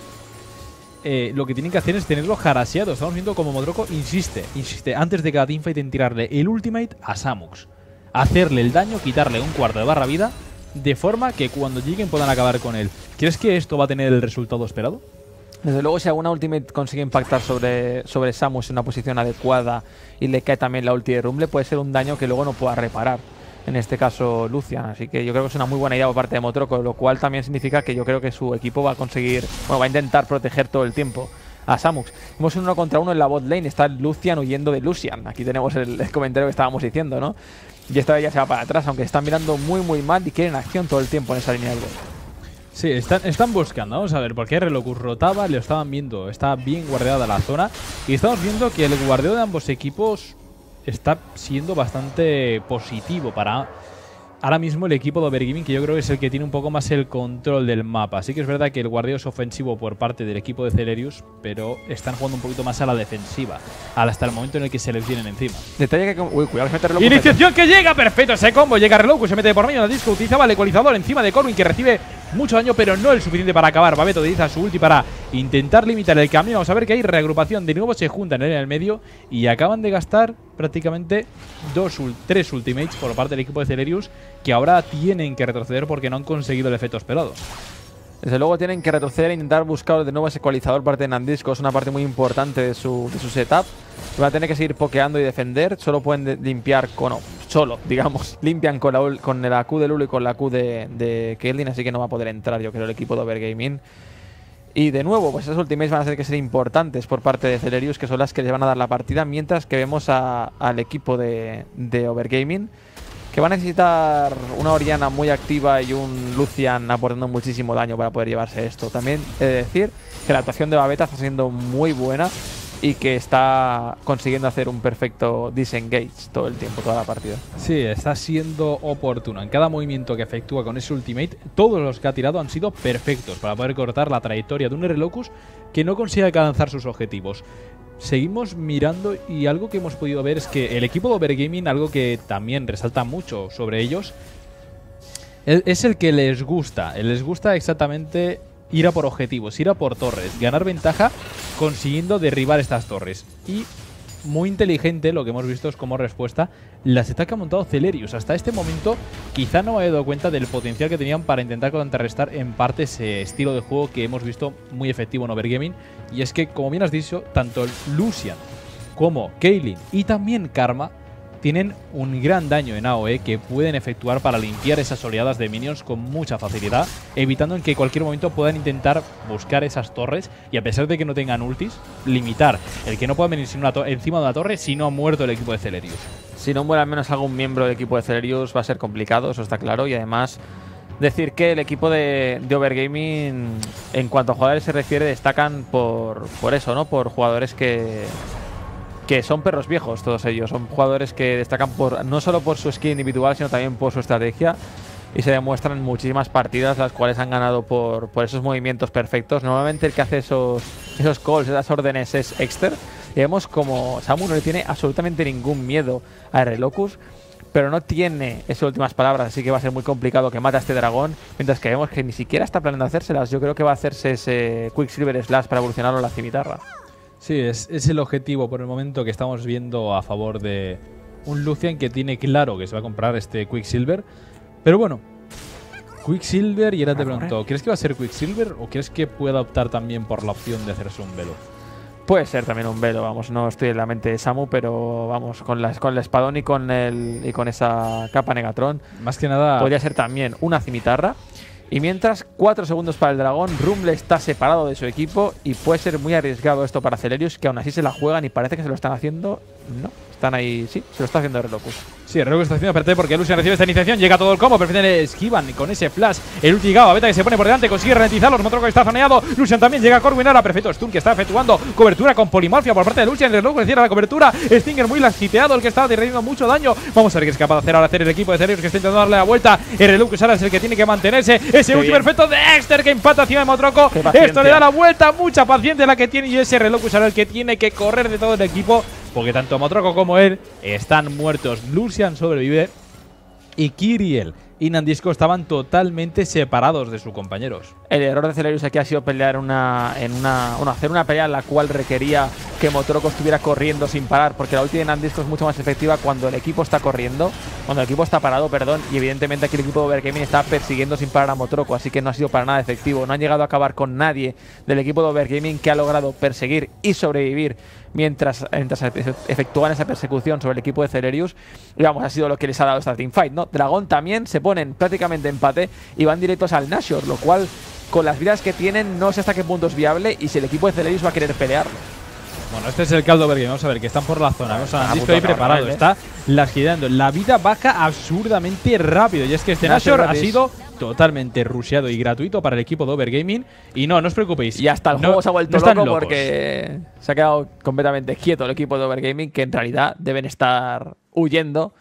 eh, lo que tienen que hacer es tenerlo haraseado. Estamos viendo como Motroco insiste, insiste antes de cada teamfight en tirarle el ultimate a Samux, hacerle el daño, quitarle un cuarto de barra vida, de forma que cuando lleguen puedan acabar con él. ¿Crees que esto va a tener el resultado esperado? Desde luego, si alguna ultimate consigue impactar sobre, sobre Samus en una posición adecuada y le cae también la ulti de Rumble, puede ser un daño que luego no pueda reparar, en este caso Lucian. Así que yo creo que es una muy buena idea por parte de Motroco, lo cual también significa que yo creo que su equipo va a conseguir, bueno, va a intentar proteger todo el tiempo a Samux. Vemos un uno contra uno en la bot lane, está Lucian huyendo de Lucian. Aquí tenemos el, el comentario que estábamos diciendo, ¿no? Y esta vez ya se va para atrás, aunque están mirando muy muy mal y quieren acción todo el tiempo en esa línea del bot. Sí, están, están buscando, vamos a ver, porque Relocus rotaba, lo estaban viendo, está bien guardada la zona. Y estamos viendo que el guardeo de ambos equipos está siendo bastante positivo para ahora mismo el equipo de Overgaming, que yo creo que es el que tiene un poco más el control del mapa. Así que es verdad que el guardeo es ofensivo por parte del equipo de Celerius, pero están jugando un poquito más a la defensiva, hasta el momento en el que se les vienen encima. Detalle que... Uy, cuidado, que mete Relocus. Iniciación que llega, perfecto ese combo, llega Relocus, se mete por medio, la disco, utilizaba el ecualizador encima de Corwin, que recibe mucho daño, pero no el suficiente para acabar. Babeto utiliza su ulti para intentar limitar el camino. Vamos a ver que hay reagrupación. De nuevo se juntan en el medio y acaban de gastar prácticamente dos, tres ultimates por parte del equipo de Celerius, que ahora tienen que retroceder porque no han conseguido el efecto esperado. Desde luego tienen que retroceder e intentar buscar de nuevo ese ecualizador por parte de Nandisco. Es una parte muy importante de su, de su setup. Van a tener que seguir pokeando y defender. Solo pueden limpiar con... No, solo, digamos. Limpian con la, con la Q de Lulu y con la Q de, de Keldin. Así que no va a poder entrar, yo creo, el equipo de Overgaming. Y de nuevo, pues esas ultimates van a tener que ser importantes por parte de Celerius, que son las que les van a dar la partida. Mientras que vemos a, al equipo de, de Overgaming, que va a necesitar una Orianna muy activa y un Lucian aportando muchísimo daño para poder llevarse esto. También he de decir que la actuación de Babeta está siendo muy buena y que está consiguiendo hacer un perfecto disengage todo el tiempo, toda la partida. Sí, está siendo oportuno. En cada movimiento que efectúa con ese ultimate, todos los que ha tirado han sido perfectos para poder cortar la trayectoria de un R-Locus que no consigue alcanzar sus objetivos. Seguimos mirando y algo que hemos podido ver es que el equipo de Overgaming, algo que también resalta mucho sobre ellos, es el que les gusta. Les gusta exactamente ir a por objetivos, ir a por torres, ganar ventaja consiguiendo derribar estas torres. Y muy inteligente lo que hemos visto es como respuesta la seta que ha montado Celerius. Hasta este momento quizá no me había dado cuenta del potencial que tenían para intentar contrarrestar en parte ese estilo de juego que hemos visto muy efectivo en Overgaming. Y es que, como bien has dicho, tanto Lucian como Kaylin y también Karma tienen un gran daño en A O E que pueden efectuar para limpiar esas oleadas de minions con mucha facilidad, evitando en que en cualquier momento puedan intentar buscar esas torres y, a pesar de que no tengan ultis, limitar el que no puedan venir sin una encima de una torre si no ha muerto el equipo de Celerius. Si no muere al menos algún miembro del equipo de Celerius va a ser complicado, eso está claro. Y además decir que el equipo de, de Overgaming, en cuanto a jugadores se refiere, destacan por, por eso, ¿no? Por jugadores que... que son perros viejos todos ellos. Son jugadores que destacan por no solo por su skin individual, sino también por su estrategia. Y se demuestran en muchísimas partidas, las cuales han ganado por, por esos movimientos perfectos. Normalmente el que hace esos, esos calls, esas órdenes es Exter. Y vemos como Samu no le tiene absolutamente ningún miedo a R-Locus, pero no tiene esas últimas palabras, así que va a ser muy complicado que mate a este dragón. Mientras que vemos que ni siquiera está planeando hacérselas. Yo creo que va a hacerse ese Quicksilver Slash para evolucionarlo a la cimitarra. Sí, es, es el objetivo por el momento que estamos viendo a favor de un Lucian que tiene claro que se va a comprar este Quicksilver. Pero bueno, Quicksilver, y ahora te pregunto, ¿crees que va a ser Quicksilver o crees que pueda optar también por la opción de hacerse un velo? Puede ser también un velo, vamos, no estoy en la mente de Samu, pero vamos, con, la, con el espadón y con, el, y con esa capa Negatron, más que nada podría ser también una cimitarra. Y mientras, cuatro segundos para el dragón, Rumble está separado de su equipo y puede ser muy arriesgado esto para Celerius, que aún así se la juegan y parece que se lo están haciendo. No, están ahí, sí, se lo está haciendo R-Locus. Sí, R-Locus está haciendo perder porque Lucian recibe esta iniciación, llega todo el combo, perfectamente esquivan con ese flash. El ulti llegado, Babeta que se pone por delante, consigue ralentizarlo, Motroco que está zoneado, Lucian también llega a Corwin ahora, perfecto stun que está efectuando cobertura con Polimorfia por parte de Lucian, R-Locus cierra la cobertura, Stinger muy lasquiteado, el que está derretiendo mucho daño. Vamos a ver qué es capaz de hacer ahora hacer el equipo de Celerius, que está intentando darle la vuelta. R-Locus ahora es el que tiene que mantenerse, ese ulti perfecto de Exter que empata encima de Motroco. Esto le da la vuelta, mucha paciencia la que tiene, y ese R-Locus ahora el que tiene que correr de todo el equipo, porque tanto Motroco como él están muertos. Lucian sobrevive y Kiriel y Nandisco estaban totalmente separados de sus compañeros. El error de Celerius aquí ha sido pelear una, en una, bueno, hacer una pelea en la cual requería que Motroco estuviera corriendo sin parar, porque la ulti de Nandisco es mucho más efectiva cuando el equipo está corriendo, cuando el equipo está parado, perdón, y evidentemente aquí el equipo de Overgaming está persiguiendo sin parar a Motroco, así que no ha sido para nada efectivo. No han llegado a acabar con nadie del equipo de Overgaming, que ha logrado perseguir y sobrevivir mientras, mientras efectúan esa persecución sobre el equipo de Celerius. Y vamos, ha sido lo que les ha dado esta teamfight, ¿no? Dragón también se ponen prácticamente empate y van directos al Nashor, lo cual, con las vidas que tienen, no sé hasta qué punto es viable y si el equipo de Celerius va a querer pelearlo. Bueno, este es el caldo verde. Vamos a ver que están por la zona. Vamos a Nandisco ahí preparado. ¿eh? Está lasqueando. La vida baja absurdamente rápido. Y es que este Nashor ha sido totalmente rusheado y gratuito para el equipo de Overgaming. Y no, no os preocupéis. Y hasta el no, juego se ha vuelto no loco locos. porque se ha quedado completamente quieto el equipo de Overgaming, que en realidad deben estar huyendo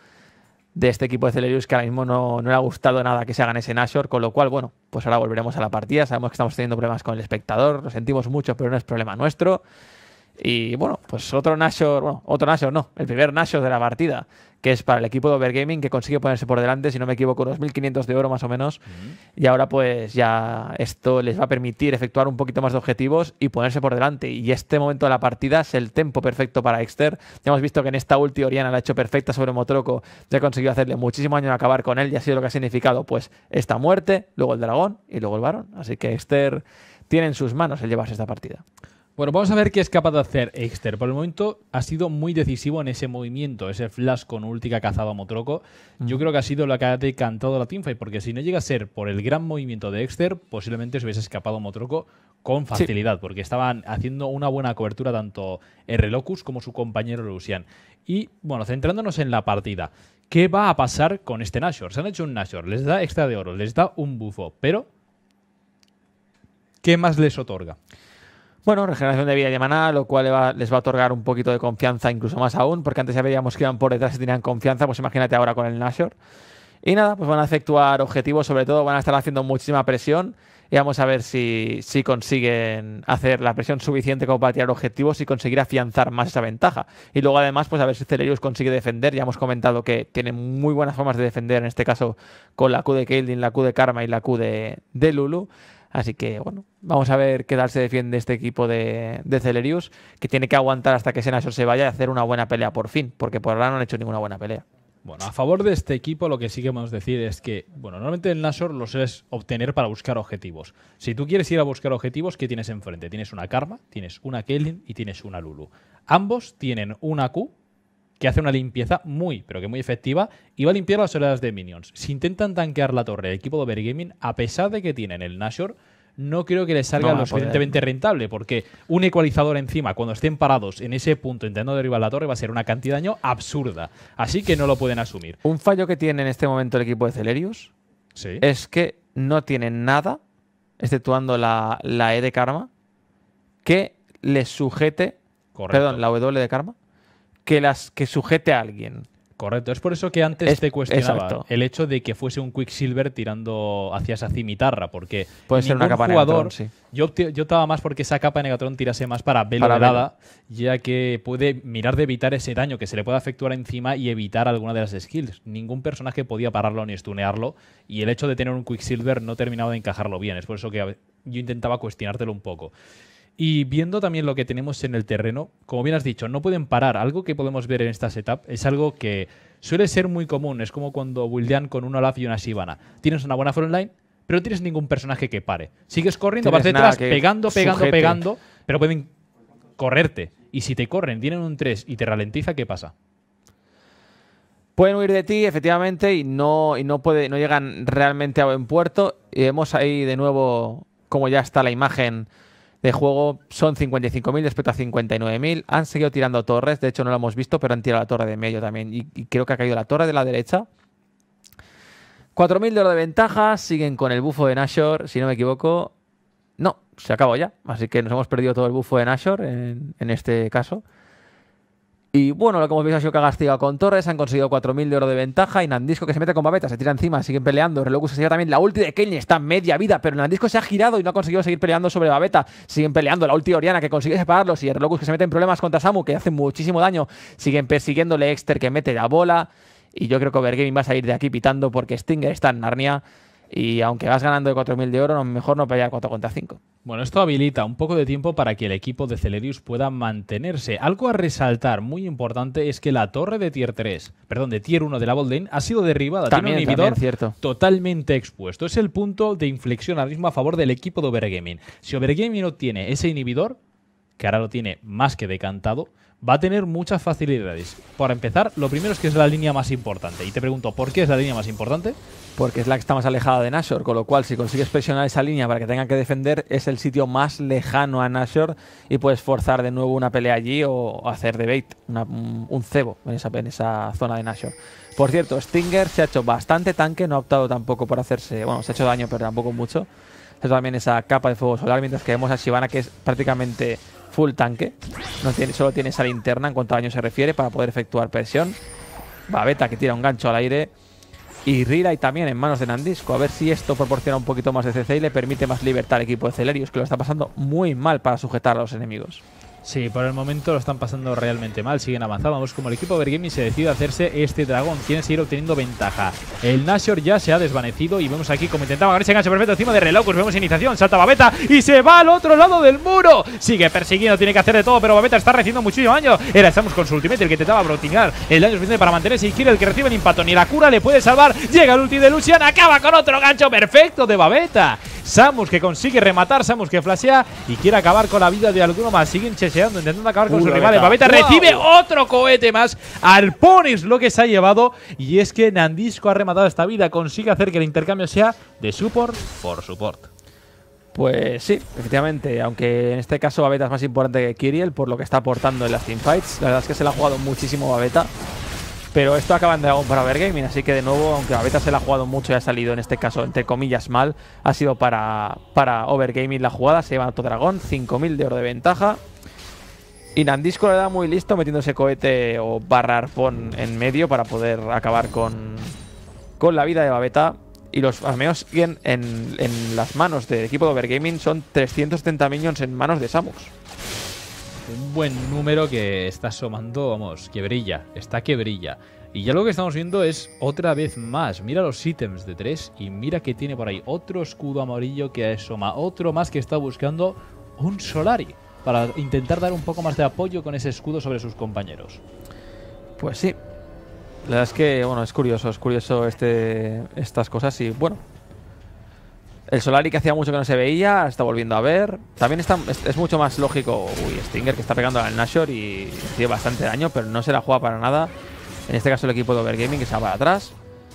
de este equipo de Celerius, que ahora mismo no, no le ha gustado nada que se hagan ese Nashor, con lo cual, bueno, pues ahora volveremos a la partida. Sabemos que estamos teniendo problemas con el espectador, lo sentimos mucho, pero no es problema nuestro. Y bueno, pues otro Nashor, bueno, otro Nashor no, el primer Nashor de la partida, que es para el equipo de Overgaming, que consigue ponerse por delante, si no me equivoco, unos mil quinientos de oro más o menos. Uh-huh. Y ahora pues ya esto les va a permitir efectuar un poquito más de objetivos y ponerse por delante. Y este momento de la partida es el tempo perfecto para Exter. Ya hemos visto que en esta ulti Orianna la ha hecho perfecta sobre Motroco, ya ha conseguido hacerle muchísimo daño a acabar con él, y ha sido lo que ha significado pues esta muerte, luego el dragón y luego el varón. Así que Exter tiene en sus manos el llevarse esta partida. Bueno, vamos a ver qué es capaz de hacer Exter. Por el momento ha sido muy decisivo en ese movimiento, ese flash con ulti que ha cazado a Motroco. Mm. Yo creo que ha sido lo que ha decantado la teamfight, porque si no llega a ser por el gran movimiento de Exter, posiblemente se hubiese escapado Motroco con facilidad, sí. Porque estaban haciendo una buena cobertura tanto R-Locus como su compañero Lucian. Y bueno, centrándonos en la partida, ¿qué va a pasar con este Nashor? Se han hecho un Nashor, les da extra de oro, les da un bufo, pero ¿qué más les otorga? Bueno, regeneración de vida y de maná, lo cual les va, les va a otorgar un poquito de confianza, incluso más aún, porque antes ya veíamos que iban por detrás y tenían confianza, pues imagínate ahora con el Nashor. Y nada, pues van a efectuar objetivos, sobre todo van a estar haciendo muchísima presión, y vamos a ver si, si consiguen hacer la presión suficiente como para tirar objetivos y conseguir afianzar más esa ventaja. Y luego además, pues a ver si Celerius consigue defender. Ya hemos comentado que tiene muy buenas formas de defender, en este caso con la Q de Caitlyn, la Q de Karma y la Q de, de Lulu. Así que, bueno, vamos a ver qué tal se defiende este equipo de, de Celerius, que tiene que aguantar hasta que ese Nashor se vaya y hacer una buena pelea por fin, porque por ahora no han hecho ninguna buena pelea. Bueno, a favor de este equipo lo que sí que podemos decir es que, bueno, normalmente el Nashor lo sueles obtener para buscar objetivos. Si tú quieres ir a buscar objetivos, ¿qué tienes enfrente? Tienes una Karma, tienes una Caitlyn y tienes una Lulu. Ambos tienen una Q que hace una limpieza muy, pero que muy efectiva, y va a limpiar las oleadas de minions. Si intentan tanquear la torre del equipo de Overgaming, a pesar de que tienen el Nashor, no creo que les salga no, lo suficientemente rentable, porque un ecualizador encima, cuando estén parados en ese punto intentando derribar la torre, va a ser una cantidad de daño absurda. Así que no lo pueden asumir. Un fallo que tiene en este momento el equipo de Celerius ¿Sí? es que no tienen nada, exceptuando la, la E de Karma, que les sujete, Correcto. perdón, la W de Karma, que las que sujete a alguien. Correcto, es por eso que antes es, te cuestionaba exacto. el hecho de que fuese un Quicksilver tirando hacia esa cimitarra, porque puede ser una capa jugador, Negatron, sí. yo, yo optaba más porque esa capa de Negatron tirase más para velo velada, ya que puede mirar de evitar ese daño que se le pueda efectuar encima y evitar alguna de las skills. Ningún personaje podía pararlo ni stunearlo, y el hecho de tener un Quicksilver no terminaba de encajarlo bien, es por eso que yo intentaba cuestionártelo un poco. Y viendo también lo que tenemos en el terreno, como bien has dicho, no pueden parar. Algo que podemos ver en esta setup es algo que suele ser muy común. Es como cuando buildean con un Olaf y una Shyvana. Tienes una buena frontline, pero no tienes ningún personaje que pare. Sigues corriendo, vas detrás, pegando, pegando, sujete. pegando, pero pueden correrte. Y si te corren, tienen un tres y te ralentiza, ¿qué pasa? Pueden huir de ti, efectivamente, y no, y no, puede, no llegan realmente a buen puerto. Y vemos ahí de nuevo cómo ya está la imagen de juego. Son cincuenta y cinco mil respecto a cincuenta y nueve mil. Han seguido tirando torres. De hecho, no lo hemos visto, pero han tirado la torre de medio también. Y, y creo que ha caído la torre de la derecha. cuatro mil de oro de ventaja. Siguen con el bufo de Nashor, si no me equivoco. No, se acabó ya. Así que nos hemos perdido todo el bufo de Nashor en, en este caso. Y bueno, lo que hemos visto ha sido que ha castigado con torres. Han conseguido cuatro mil de oro de ventaja. Y Nandisco, que se mete con babeta, se tira encima, siguen peleando. R-Locus se lleva también la ulti de Caitlyn, está media vida, pero Nandisco se ha girado y no ha conseguido seguir peleando sobre babeta. Siguen peleando la ulti de Orianna, que consigue separarlos. Y R-Locus, que se mete en problemas contra Samu, que hace muchísimo daño. Siguen persiguiéndole Exter, que mete la bola. Y yo creo que Overgaming va a salir de aquí pitando, porque Stinger está en Narnia. Y aunque vas ganando de cuatro mil de oro, no, mejor no pelear cuatro contra cinco. Bueno, esto habilita un poco de tiempo para que el equipo de Celerius pueda mantenerse. Algo a resaltar muy importante es que la torre de tier tres, perdón, de tier uno de la botlane ha sido derribada. También, tiene un inhibidor también, cierto. totalmente expuesto. Es el punto de inflexión ahora mismo a favor del equipo de Overgaming. Si Overgaming no tiene ese inhibidor, que ahora lo tiene más que decantado, va a tener muchas facilidades. Para empezar, lo primero es que es la línea más importante. Y te pregunto, ¿por qué es la línea más importante? Porque es la que está más alejada de Nashor, con lo cual si consigues presionar esa línea para que tengan que defender, es el sitio más lejano a Nashor y puedes forzar de nuevo una pelea allí o hacer de bait, una, un cebo en esa, en esa zona de Nashor. Por cierto, Stinger se ha hecho bastante tanque, no ha optado tampoco por hacerse, bueno, se ha hecho daño pero tampoco mucho. Se ha hecho también esa capa de fuego solar, mientras que vemos a Shyvana, que es prácticamente full tanque, no tiene, solo tiene esa linterna en cuanto a daño se refiere para poder efectuar presión. Babeta, que tira un gancho al aire. Y Rira y también en manos de Nandisco. A ver si esto proporciona un poquito más de C C y le permite más libertad al equipo de Celerius, que lo está pasando muy mal para sujetar a los enemigos. Sí, por el momento lo están pasando realmente mal, siguen avanzando. Vamos como el equipo de Overgaming se decide a hacerse este dragón, quieren seguir obteniendo ventaja. El Nashor ya se ha desvanecido y vemos aquí como intentaba ganar ese gancho perfecto encima de Relocus. Vemos iniciación, salta Babeta y se va al otro lado del muro. Sigue persiguiendo, tiene que hacer de todo, pero Babeta está recibiendo muchísimo daño. Era Samus con su ultimate el que intentaba brotinar el daño suficiente para mantenerse y Kira el que recibe el impacto. Ni la cura le puede salvar. Llega el ulti de Lucian, acaba con otro gancho perfecto de Babeta. Samus que consigue rematar, Samus que flashea y quiere acabar con la vida de alguno más. Siguen cheseando, intentando acabar con uh, sus rivales. Babeta wow. recibe otro cohete más. Alponis lo que se ha llevado. Y es que Nandisco ha rematado esta vida. Consigue hacer que el intercambio sea de support por support. Pues sí, efectivamente. Aunque en este caso Babeta es más importante que Kiriel por lo que está aportando en las teamfights. La verdad es que se le ha jugado muchísimo Babeta. Pero esto acaba en dragón para Overgaming, así que de nuevo, aunque Babeta se la ha jugado mucho y ha salido en este caso, entre comillas, mal, ha sido para, para Overgaming la jugada. Se lleva otro dragón, cinco mil de oro de ventaja. Y Nandisco le da muy listo metiendo ese cohete o barra arpón en medio para poder acabar con, con la vida de Babeta. Y los armeos siguen en, en las manos del equipo de Overgaming. Son trescientos setenta minions en manos de Samus. Un buen número que está asomando, vamos, que brilla, está que brilla. Y ya lo que estamos viendo es otra vez más. Mira los ítems de tres y mira que tiene por ahí otro escudo amarillo que asoma. Otro más que está buscando un Solari para intentar dar un poco más de apoyo con ese escudo sobre sus compañeros. Pues sí. La verdad es que, bueno, es curioso, es curioso este, estas cosas y, bueno. El Solari que hacía mucho que no se veía, está volviendo a ver. También está, es, es mucho más lógico. Uy, Stinger que está pegando al Nashor y tiene bastante daño, pero no se la juega para nada. En este caso el equipo de Overgaming que se va para atrás.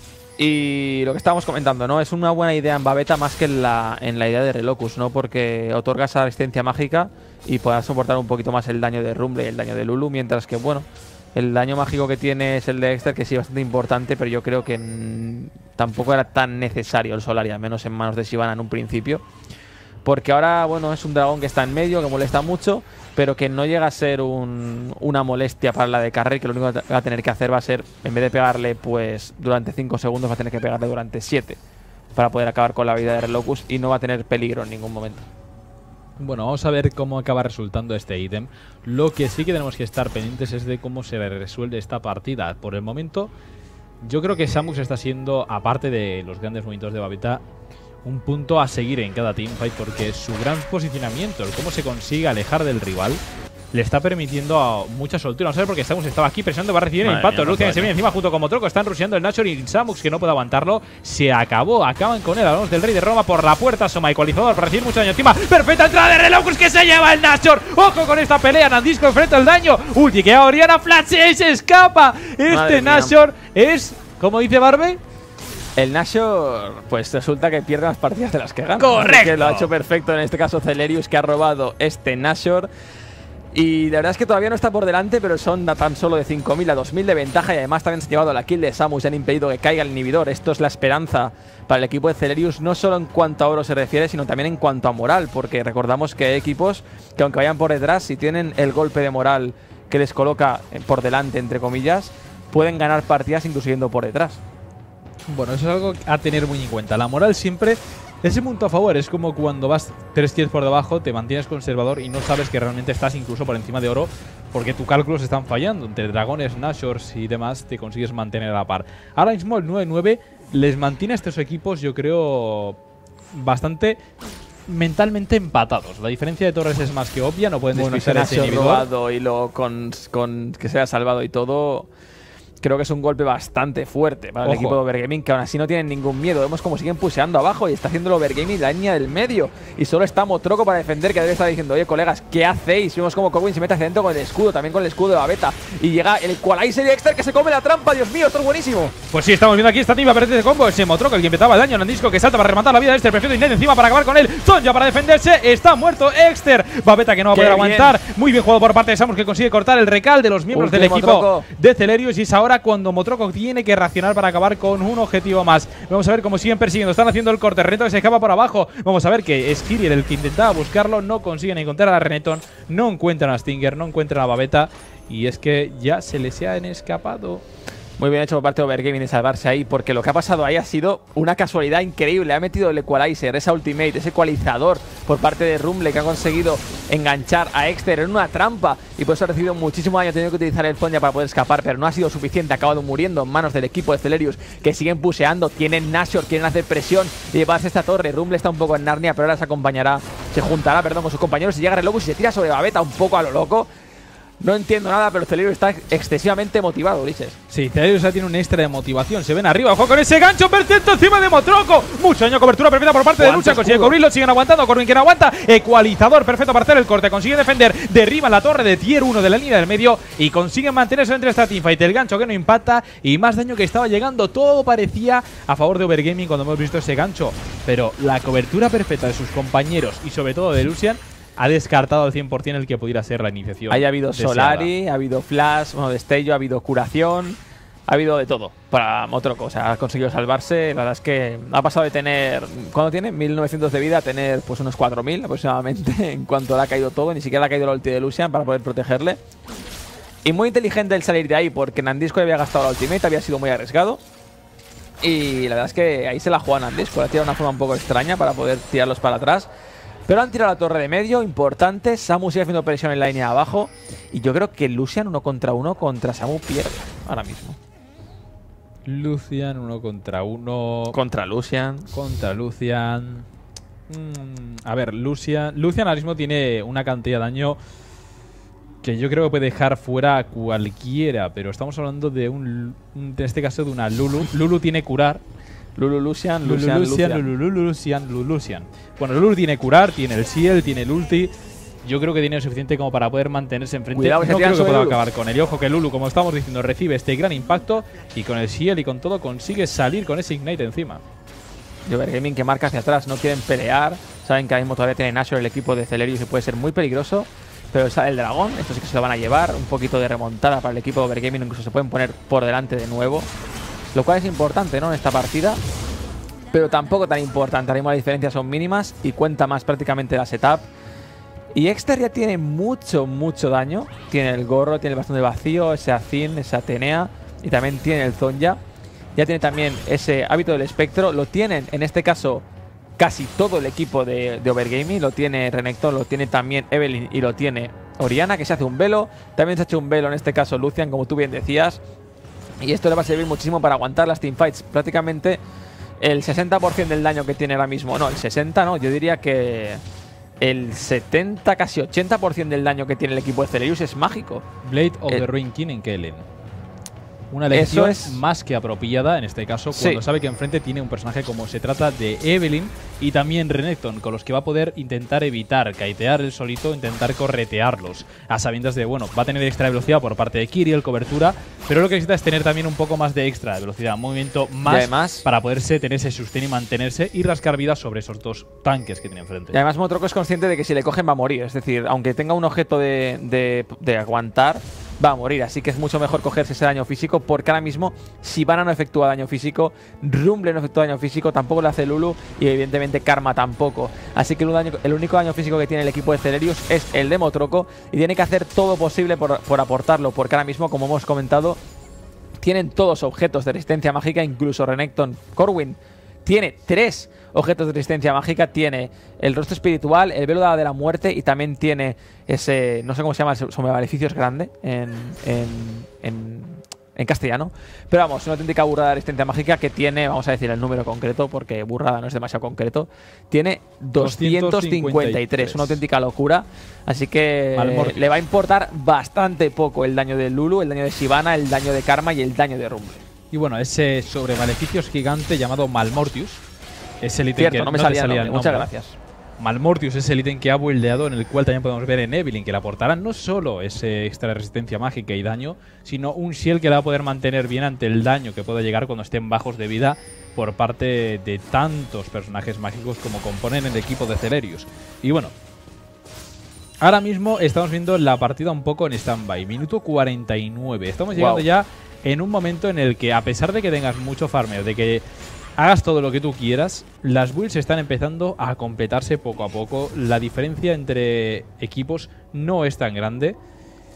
Y lo que estábamos comentando, ¿no? Es una buena idea en Babeta más que en la, en la idea de Relocus, ¿no? Porque otorga esa resistencia mágica y podrá soportar un poquito más el daño de Rumble y el daño de Lulu, mientras que, bueno, el daño mágico que tiene es el de Exter, que sí, bastante importante, pero yo creo que mm, tampoco era tan necesario el Solari, al menos en manos de Shyvana en un principio. Porque ahora, bueno, es un dragón que está en medio, que molesta mucho, pero que no llega a ser un, una molestia para la de carry, que lo único que va a tener que hacer va a ser, en vez de pegarle pues durante cinco segundos, va a tener que pegarle durante siete para poder acabar con la vida de Relocus y no va a tener peligro en ningún momento. Bueno, vamos a ver cómo acaba resultando este ítem. Lo que sí que tenemos que estar pendientes es de cómo se resuelve esta partida. Por el momento, yo creo que Samus está siendo, aparte de los grandes movimientos de Babeta, un punto a seguir en cada teamfight, porque su gran posicionamiento, el cómo se consigue alejar del rival, le está permitiendo a mucha soltura. Vamos a ver porque Samus estaba aquí presionando, va a recibir el impacto. Lucian se viene encima junto con Motroco. Están rusheando el Nashor y Samus que no puede aguantarlo. Se acabó, acaban con él. Hablamos del Rey de Roma por la puerta. Asoma ecualizador para recibir mucho daño encima. Perfecta entrada de Relocus que se lleva el Nashor. Ojo con esta pelea. Nandisco enfrenta el daño. Ulti que a Oriana flashea y se escapa. Este Nashor es, como dice Barbe, el Nashor, pues resulta que pierde las partidas de las que gana. Correcto. Que lo ha hecho perfecto en este caso Celerius, que ha robado este Nashor. Y la verdad es que todavía no está por delante, pero son tan solo de cinco mil a dos mil de ventaja. Y además también se han llevado la kill de Samus y han impedido que caiga el inhibidor. Esto es la esperanza para el equipo de Celerius, no solo en cuanto a oro se refiere, sino también en cuanto a moral. Porque recordamos que hay equipos que aunque vayan por detrás, si tienen el golpe de moral que les coloca por delante, entre comillas, pueden ganar partidas incluso yendo por detrás. Bueno, eso es algo a tener muy en cuenta. La moral siempre es un punto a favor. Es como cuando vas tres kills por debajo, te mantienes conservador y no sabes que realmente estás incluso por encima de oro porque tus cálculos están fallando. Entre dragones, Nashors y demás te consigues mantener a la par. Ahora mismo el nueve nueve les mantiene a estos equipos, yo creo, bastante mentalmente empatados. La diferencia de torres es más que obvia, no pueden bueno, despistar ese inhibidor. Robado y lo con, con que sea salvado y todo. Creo que es un golpe bastante fuerte para Ojo. el equipo de Overgaming, que aún así no tienen ningún miedo. Vemos como siguen puseando abajo y está haciendo el Overgaming la línea del medio. Y solo está Motroco para defender, que debe estar diciendo, oye, colegas, ¿qué hacéis? Vemos como Corwin se mete hacia adentro con el escudo, también con el escudo de Babeta. Y llega el Equalizer y Exter que se come la trampa. Dios mío, esto es buenísimo. Pues sí, estamos viendo aquí esta tiba aparece de combo. Ese Motroco, el que empezaba el daño. Nandisco que salta para rematar la vida de Exter. Prefiero Inet encima para acabar con él. Zonja para defenderse. Está muerto Exter. Babeta que no va a poder aguantar. Muy bien jugado por parte de Samus, que consigue cortar el recal de los miembros Ulti del de equipo Motroco. de Celerius. Y es ahora cuando Motroco tiene que reaccionar para acabar con un objetivo más. Vamos a ver cómo siguen persiguiendo. Están haciendo el corte. Reneton que se escapa por abajo. Vamos a ver que es Kiriel el que intentaba buscarlo. No consiguen encontrar a Reneton. No encuentran a Stinger. No encuentran a Babeta. Y es que ya se les han escapado. Muy bien hecho por parte de Overgaming de salvarse ahí, porque lo que ha pasado ahí ha sido una casualidad increíble. Ha metido el equalizer, esa ultimate, ese ecualizador por parte de Rumble, que ha conseguido enganchar a Exter en una trampa y por eso ha recibido muchísimo daño. Ha tenido que utilizar el Zhonya para poder escapar, pero no ha sido suficiente. Ha acabado muriendo en manos del equipo de Celerius, que siguen puseando, tienen Nashor, quieren hacer presión y llevarse esta torre. Rumble está un poco en Narnia, pero ahora se acompañará, se juntará, perdón, con sus compañeros y llega Relobus y se tira sobre Babeta un poco a lo loco. No entiendo nada, pero Celerius está excesivamente motivado, Ulises. Sí, Celerius ya tiene un extra de motivación. Se ven arriba, ojo con ese gancho perfecto encima de Motroco. Mucho daño, cobertura perfecta por parte de Lucha. Consigue cubrirlo, siguen aguantando. Corwin que no aguanta. Ecualizador perfecto para hacer el corte. Consigue defender. Derriba la torre de tier uno de la línea del medio y consigue mantenerse entre esta teamfight. El gancho que no impacta y más daño que estaba llegando. Todo parecía a favor de Overgaming cuando hemos visto ese gancho. Pero la cobertura perfecta de sus compañeros y sobre todo de Lucian ha descartado al cien por cien el que pudiera ser la iniciación. Ahí ha habido deseada. Solari, ha habido Flash, bueno, destello, ha habido curación, ha habido de todo para Motroco. O sea, ha conseguido salvarse. La verdad es que ha pasado de tener, ¿cuánto tiene? mil novecientos de vida a tener pues unos cuatro mil aproximadamente en cuanto le ha caído todo. Ni siquiera le ha caído la ulti de Lucian para poder protegerle. Y muy inteligente el salir de ahí, porque Nandisco había gastado la ultimate, había sido muy arriesgado. Y la verdad es que ahí se la juega Nandisco. La ha tirado de una forma un poco extraña para poder tirarlos para atrás. Pero han tirado la torre de medio, importante. Samu sigue haciendo presión en la línea de abajo. Y yo creo que Lucian uno contra uno contra Samu pierde ahora mismo. Lucian uno contra uno. Contra Lucian. Contra Lucian. Mm, a ver, Lucian. Lucian ahora mismo tiene una cantidad de daño que yo creo que puede dejar fuera a cualquiera. Pero estamos hablando de un. En este caso de una Lulu. Lulu tiene curar. Lulu Lucian, Lulu Lucian, Lucian, Lucian. Lulu Lucian, Lulu Lucian. Bueno, Lulu tiene curar, tiene el shield, tiene el ulti. Yo creo que tiene suficiente como para poder mantenerse enfrente. Cuidado, que se no tiran creo que sobre pueda Lulu. acabar con él. Y ojo que Lulu, como estamos diciendo, recibe este gran impacto y con el shield y con todo consigue salir con ese ignite encima. Y Overgaming que marca hacia atrás, no quieren pelear. Saben que ahora mismo todavía tiene Nashor el equipo de Celerius y puede ser muy peligroso. Pero sale el dragón, esto sí que se lo van a llevar. Un poquito de remontada para el equipo de Overgaming, incluso se pueden poner por delante de nuevo. Lo cual es importante, ¿no? En esta partida. Pero tampoco tan importante. Ahora mismo las diferencias son mínimas y cuenta más prácticamente la setup. Y Exter ya tiene mucho, mucho daño. Tiene el gorro, tiene el bastón de vacío, ese Azin, ese Atenea. Y también tiene el Zhonya. Ya tiene también ese hábito del espectro. Lo tienen, en este caso, casi todo el equipo de, de Overgaming. Lo tiene Renekton, lo tiene también Evelynn y lo tiene Orianna, que se hace un velo. También se ha hecho un velo, en este caso, Lucian, como tú bien decías. Y esto le va a servir muchísimo para aguantar las teamfights. Prácticamente el sesenta por cien del daño que tiene ahora mismo. No, el sesenta no, yo diría que el setenta, casi ochenta por cien del daño que tiene el equipo de Celerius es mágico. Blade of Eh, the Ruin King en Kellen. Una elección es- más que apropiada en este caso cuando Sí. sabe que enfrente tiene un personaje como se trata de Evelynn y también Renekton, con los que va a poder intentar evitar caitear el solito, intentar corretearlos, a sabiendas de, bueno, va a tener extra velocidad por parte de Kiriel, cobertura, pero lo que necesita es tener también un poco más de extra velocidad, movimiento más además- para poderse tener ese sustain y mantenerse y rascar vida sobre esos dos tanques que tiene enfrente. Y además Motroco es consciente de que si le cogen va a morir. Es decir, aunque tenga un objeto de, de- de aguantar, va a morir. Así que es mucho mejor cogerse ese daño físico, porque ahora mismo Sivana no efectúa daño físico, Rumble no efectúa daño físico, tampoco lo hace Lulu y evidentemente Karma tampoco. Así que el, daño- el único daño físico que tiene el equipo de Celerius es el de Motroco y tiene que hacer todo posible por, por aportarlo, porque ahora mismo, como hemos comentado, tienen todos objetos de resistencia mágica, incluso Renekton. Corwin tiene tres objetos de resistencia mágica. Tiene el rostro espiritual, el velo de la muerte y también tiene ese, no sé cómo se llama, el sombremaleficio es grande en, en, en, en castellano. Pero vamos, una auténtica burrada de resistencia mágica que tiene, vamos a decir el número concreto porque burrada no es demasiado concreto, tiene doscientos cincuenta y tres, una auténtica locura. Así que Malmortius. le va a importar bastante poco el daño de Lulu, el daño de Sivana, el daño de Karma y el daño de Rumble. Y bueno, ese sobre maleficios gigante llamado Malmortius es el ítem Cierto, que no me te salía el salía nombre, el muchas nombre. gracias. Malmortius es el ítem que ha buildeado, en el cual también podemos ver en Evelynn que le aportará no solo ese extra de resistencia mágica y daño, sino un shield que la va a poder mantener bien ante el daño que pueda llegar cuando estén bajos de vida por parte de tantos personajes mágicos como componen el equipo de Celerius. Y bueno, ahora mismo estamos viendo la partida un poco en stand-by. Minuto cuarenta y nueve. Estamos llegando Wow. ya en un momento en el que, a pesar de que tengas mucho farmeo, de que hagas todo lo que tú quieras, las builds están empezando a completarse poco a poco. La diferencia entre equipos no es tan grande.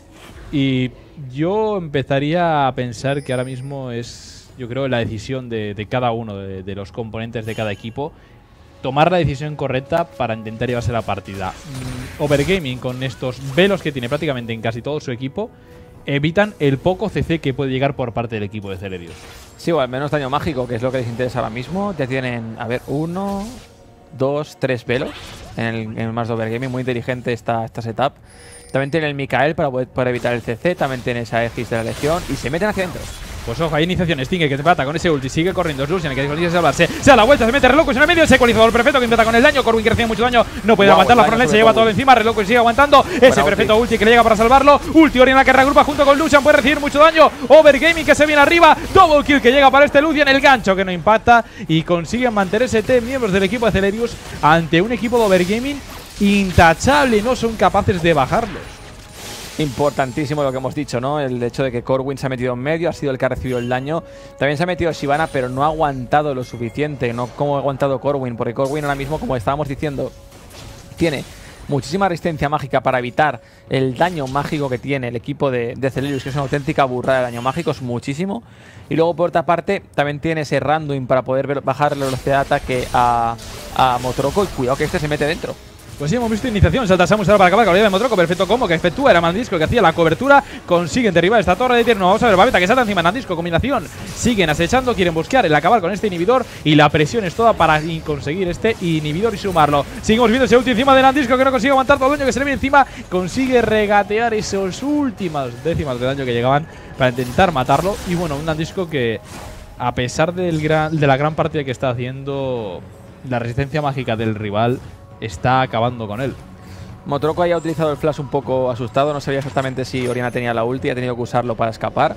Y yo empezaría a pensar que ahora mismo es, yo creo, la decisión de, de cada uno de, de los componentes de cada equipo tomar la decisión correcta para intentar llevarse la partida. Mm, Overgaming, con estos velos que tiene prácticamente en casi todo su equipo, evitan el poco C C que puede llegar por parte del equipo de Celerius. Sí, o al menos daño mágico, que es lo que les interesa ahora mismo. Ya tienen, a ver, uno, dos, tres velos en el, en el más de Overgaming. Muy inteligente esta, esta setup. También tiene el Mikael para poder, para evitar el C C. También tiene esa Aegis de la Legión. Y se meten hacia adentro. Pues ojo, hay iniciación. Stinger que te mata con ese ulti. Sigue corriendo. Es Lucian que consigue salvarse. Se da la vuelta, se mete Relocus en el medio. Ese ecualizador perfecto que intenta con el daño. Corwin que recibe mucho daño. No puede wow, aguantar. La frontline se lleva todo encima. Relocus sigue aguantando. Ese Buena perfecto ulti. ulti que le llega para salvarlo. Ulti Oriana que reagrupa junto con Lucian. Puede recibir mucho daño. Overgaming que se viene arriba. Double kill que llega para este Lucian. El gancho que no impacta. Y consiguen mantenerse T miembros del equipo de Celerius ante un equipo de Overgaming intachable. No son capaces de bajarlos. Importantísimo lo que hemos dicho, ¿no? El hecho de que Corwin se ha metido en medio, ha sido el que ha recibido el daño. También se ha metido Shyvana, pero no ha aguantado lo suficiente, no como ha aguantado Corwin, porque Corwin ahora mismo, como estábamos diciendo, tiene muchísima resistencia mágica para evitar el daño mágico que tiene el equipo de, de Celerius, que es una auténtica burrada de daño mágico, es muchísimo. Y luego, por otra parte, también tiene ese random para poder ver, bajar la velocidad de ataque a, a Motoroko. Y cuidado que este se mete dentro. Pues sí, hemos visto iniciación, salta Samus para acabar con la vida de Motoroko, perfecto combo que efectúa, era Nandisco que hacía la cobertura, consiguen derribar esta torre de tierno, vamos a ver, Babeta que salta encima de Nandisco, combinación, siguen acechando, quieren buscar el acabar con este inhibidor y la presión es toda para conseguir este inhibidor y sumarlo. Seguimos viendo ese ulti encima de Nandisco que no consigue aguantar todo el daño que se le viene encima, consigue regatear esos últimas décimas de daño que llegaban para intentar matarlo y bueno, un Nandisco que a pesar del gran, de la gran partida que está haciendo, la resistencia mágica del rival está acabando con él. Motoroko haya utilizado el flash un poco asustado, no sabía exactamente si Oriana tenía la ulti, ha tenido que usarlo para escapar.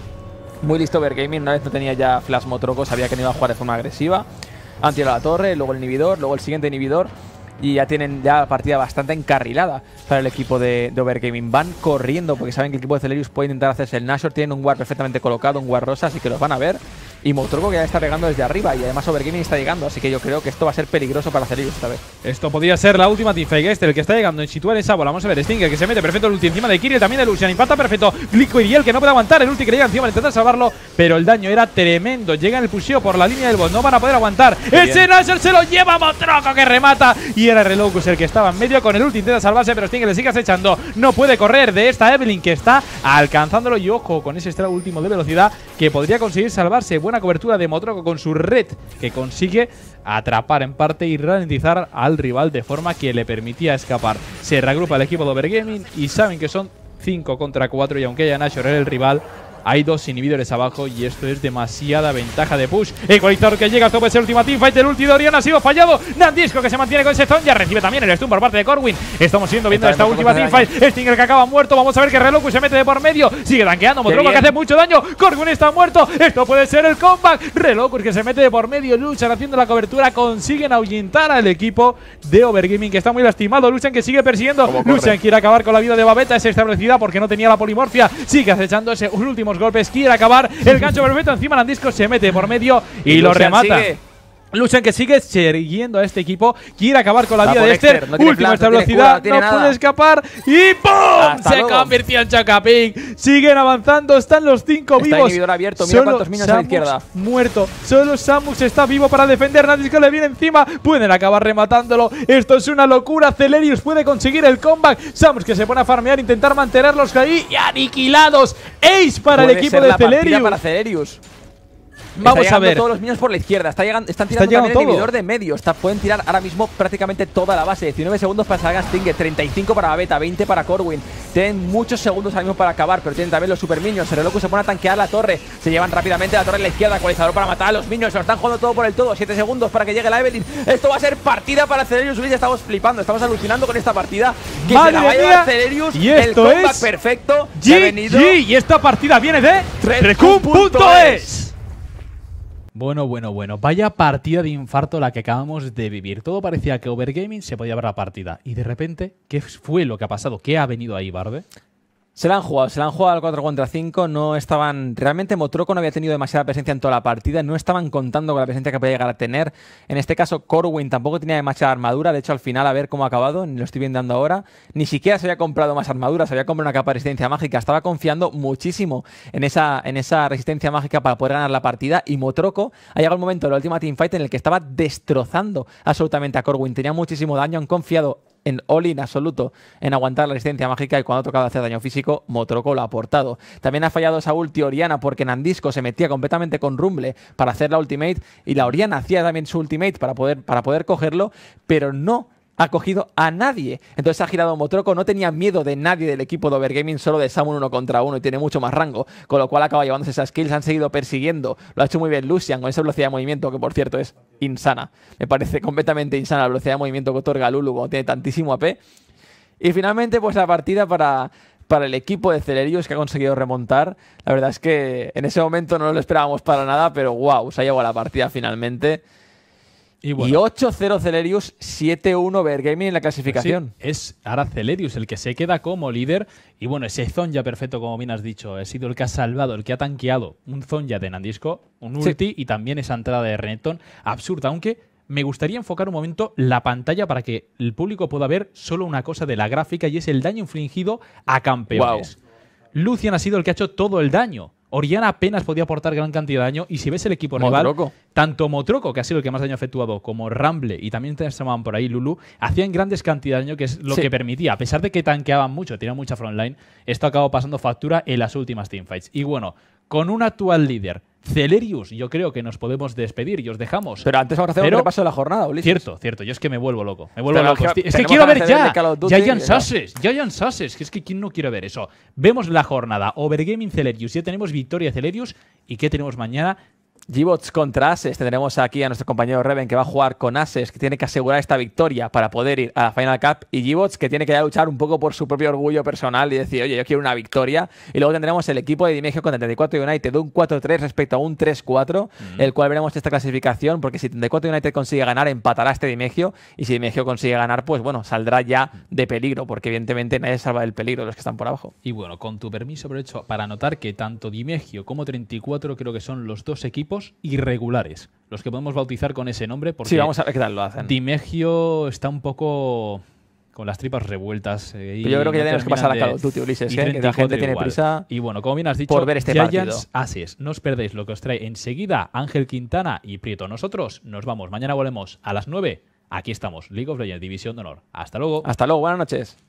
Muy listo Overgaming, una vez no tenía ya flash Motoroko, sabía que no iba a jugar de forma agresiva. Han tirado la torre, luego el inhibidor, luego el siguiente inhibidor y ya tienen ya la partida bastante encarrilada para el equipo de, de Overgaming. Van corriendo porque saben que el equipo de Celerius puede intentar hacerse el Nashor, tienen un ward perfectamente colocado, un ward rosa, así que los van a ver. Y Motoroko que ya está regando desde arriba y además Overgaming está llegando, así que yo creo que esto va a ser peligroso para Celerius esta vez. Esto podría ser la última teamfight. Este, el que está llegando en situar esa bola. Vamos a ver, Stinger que se mete perfecto el ulti encima de Kirill, también de Lucian, impacta perfecto. Glico y el que no puede aguantar, el ulti que le llega encima, intentar salvarlo, pero el daño era tremendo. Llega en el pusheo por la línea del bot, no van a poder aguantar. Ese Nashor se lo lleva Motoroko que remata y era Relocus el que estaba en medio con el ulti, intenta salvarse, pero Stinger le sigue acechando. No puede correr de esta Evelynn que está alcanzándolo y ojo con ese estrado último de velocidad que podría conseguir salvarse. Buena cobertura de Motoroko con su red que consigue atrapar en parte y ralentizar al rival de forma que le permitía escapar. Se reagrupa el equipo de Overgaming y saben que son cinco contra cuatro y aunque haya Nashor el rival, hay dos inhibidores abajo y esto es demasiada ventaja de push. Ecualizador que llega, tope ese última teamfight. El ulti de Oriana ha sido fallado. Nandisco que se mantiene con ese zone. Ya recibe también el stun por parte de Corwin. Estamos siguiendo viendo esta última teamfight. Stinger que acaba muerto. Vamos a ver que Relocus se mete de por medio. Sigue tanqueando. Motoroko que hace mucho daño. Corwin está muerto. Esto puede ser el comeback. Relocus que se mete de por medio. Luchan haciendo la cobertura. Consiguen ahuyentar al equipo de Overgaming que está muy lastimado. Luchan que sigue persiguiendo. Luchan quiere acabar con la vida de Babeta. Es establecida porque no tenía la polimorfia. Sigue acechando ese últimos golpes, quiere acabar, el gancho perfecto encima, Nandisco se mete por medio y, y lo remata. Sigue. Luchan que sigue siguiendo a este equipo, quiere acabar con la, la vida de Esther, no última esta velocidad, no, no puede escapar y ¡pum! Hasta se luego. Convirtió en Chocaping. Siguen avanzando, están los cinco está vivos. Inhibidor abierto, mira cuántos minions a la izquierda. Muerto, solo Samus está vivo para defender, Nandisco le viene encima, pueden acabar rematándolo. Esto es una locura, Celerius puede conseguir el comeback. Samus que se pone a farmear, intentar mantenerlos ahí y aniquilados. Ace para puede el equipo ser de la Celerius. Para Celerius. Vamos está a ver. Todos los minions por la izquierda. Está llegando, están tirando está también el inhibidor de medio. Está, pueden tirar ahora mismo prácticamente toda la base. diecinueve segundos para Saga Stinger, treinta y cinco para Babeta, veinte para Corwin. Tienen muchos segundos ahora mismo para acabar, pero tienen también los super minions. Relocus se pone a tanquear la torre. Se llevan rápidamente a la torre en la izquierda. Ecualizador para matar a los minions. Se lo están jugando todo por el todo. siete segundos para que llegue la Evelynn. Esto va a ser partida para Celerius. Estamos flipando. Estamos alucinando con esta partida. Que Madre se la va a llevar Celerius. Y esto el comeback es perfecto. G G. Y esta partida viene de Recum punto es. Bueno, bueno, bueno. Vaya partida de infarto la que acabamos de vivir. Todo parecía que Overgaming se podía ver la partida. Y de repente, ¿qué fue lo que ha pasado? ¿Qué ha venido ahí, Barbe? Se la han jugado, se la han jugado al cuatro contra cinco, no estaban... Realmente Motroko no había tenido demasiada presencia en toda la partida, no estaban contando con la presencia que podía llegar a tener. En este caso, Corwin tampoco tenía demasiada armadura, de hecho al final, a ver cómo ha acabado, lo estoy viendo ahora, ni siquiera se había comprado más armadura, se había comprado una capa de resistencia mágica, estaba confiando muchísimo en esa, en esa resistencia mágica para poder ganar la partida, y Motroko ha llegado el momento de la última teamfight en el que estaba destrozando absolutamente a Corwin, tenía muchísimo daño, han confiado en all-in absoluto en aguantar la resistencia mágica y cuando ha tocado hacer daño físico, Motroko lo ha aportado. También ha fallado esa ulti Oriana porque Nandisco se metía completamente con Rumble para hacer la ultimate y la Oriana hacía también su ultimate para poder, para poder cogerlo, pero no ha cogido a nadie. Entonces ha girado Motroko, no tenía miedo de nadie del equipo de Overgaming, solo de Samun uno contra uno y tiene mucho más rango, con lo cual acaba llevándose esas kills, han seguido persiguiendo, lo ha hecho muy bien Lucian con esa velocidad de movimiento que por cierto es insana, me parece completamente insana la velocidad de movimiento que otorga Lulu cuando tiene tantísimo A P. Y finalmente pues la partida para... para el equipo de Celerius que ha conseguido remontar. La verdad es que en ese momento no lo esperábamos para nada, pero wow, se ha llevado la partida finalmente. Y, bueno, y ocho cero Celerius, siete uno Overgaming en la clasificación. Sí, es ahora Celerius el que se queda como líder. Y bueno, ese Zonja perfecto, como bien has dicho, ha sido el que ha salvado, el que ha tanqueado un Zonja de Nandisco, un ulti, sí, y también esa entrada de Renekton absurda, aunque me gustaría enfocar un momento la pantalla para que el público pueda ver solo una cosa de la gráfica y es el daño infligido a campeones. Wow. Lucian ha sido el que ha hecho todo el daño. Oriana apenas podía aportar gran cantidad de daño y si ves el equipo Motroko. rival, tanto Motroko, que ha sido el que más daño ha efectuado, como Rumble y también estaban por ahí Lulu, hacían grandes cantidades de daño, que es lo sí. que permitía. A pesar de que tanqueaban mucho, tenían mucha frontline, esto acabó pasando factura en las últimas teamfights. Y bueno, con un actual líder, Celerius, yo creo que nos podemos despedir y os dejamos. Pero antes vamos a hacer Pero, un repaso de la jornada, Ulises. Cierto, cierto. Yo es que me vuelvo loco. Me vuelvo loco. Que, es que quiero ver ya. Giant Sasses. Giant Sasses. Que es que ¿quién no quiere ver eso? Vemos la jornada. Overgaming Celerius. Ya tenemos victoria Celerius. ¿Y qué tenemos mañana? G-Bots contra Ases. Tendremos aquí a nuestro compañero Reven que va a jugar con Ases, que tiene que asegurar esta victoria para poder ir a la Final Cup. Y G-Bots que tiene que ya luchar un poco por su propio orgullo personal y decir, oye, yo quiero una victoria. Y luego tendremos el equipo de Dimegio con treinta y cuatro United de un cuatro tres respecto a un tres cuatro, mm. el cual veremos esta clasificación, porque si treinta y cuatro United consigue ganar, empatará este Dimegio. Y si Dimegio consigue ganar, pues bueno, saldrá ya de peligro, porque evidentemente nadie salva del peligro de los que están por abajo. Y bueno, con tu permiso, aprovecho para anotar que tanto Dimegio como treinta y cuatro creo que son los dos equipos irregulares. Los que podemos bautizar con ese nombre. Porque sí, vamos a ver qué tal lo hacen. Dimegio está un poco con las tripas revueltas. Eh, Pero yo creo que ya tenemos que pasar a Call of Duty, Ulises, ¿eh? Que la gente tiene igual. prisa. Y bueno, como bien has dicho, por ver este Giants Ases. No os perdéis lo que os trae enseguida Ángel Quintana y Prieto. Nosotros nos vamos. Mañana volvemos a las nueve. Aquí estamos. League of Legends, División de Honor. Hasta luego. Hasta luego. Buenas noches.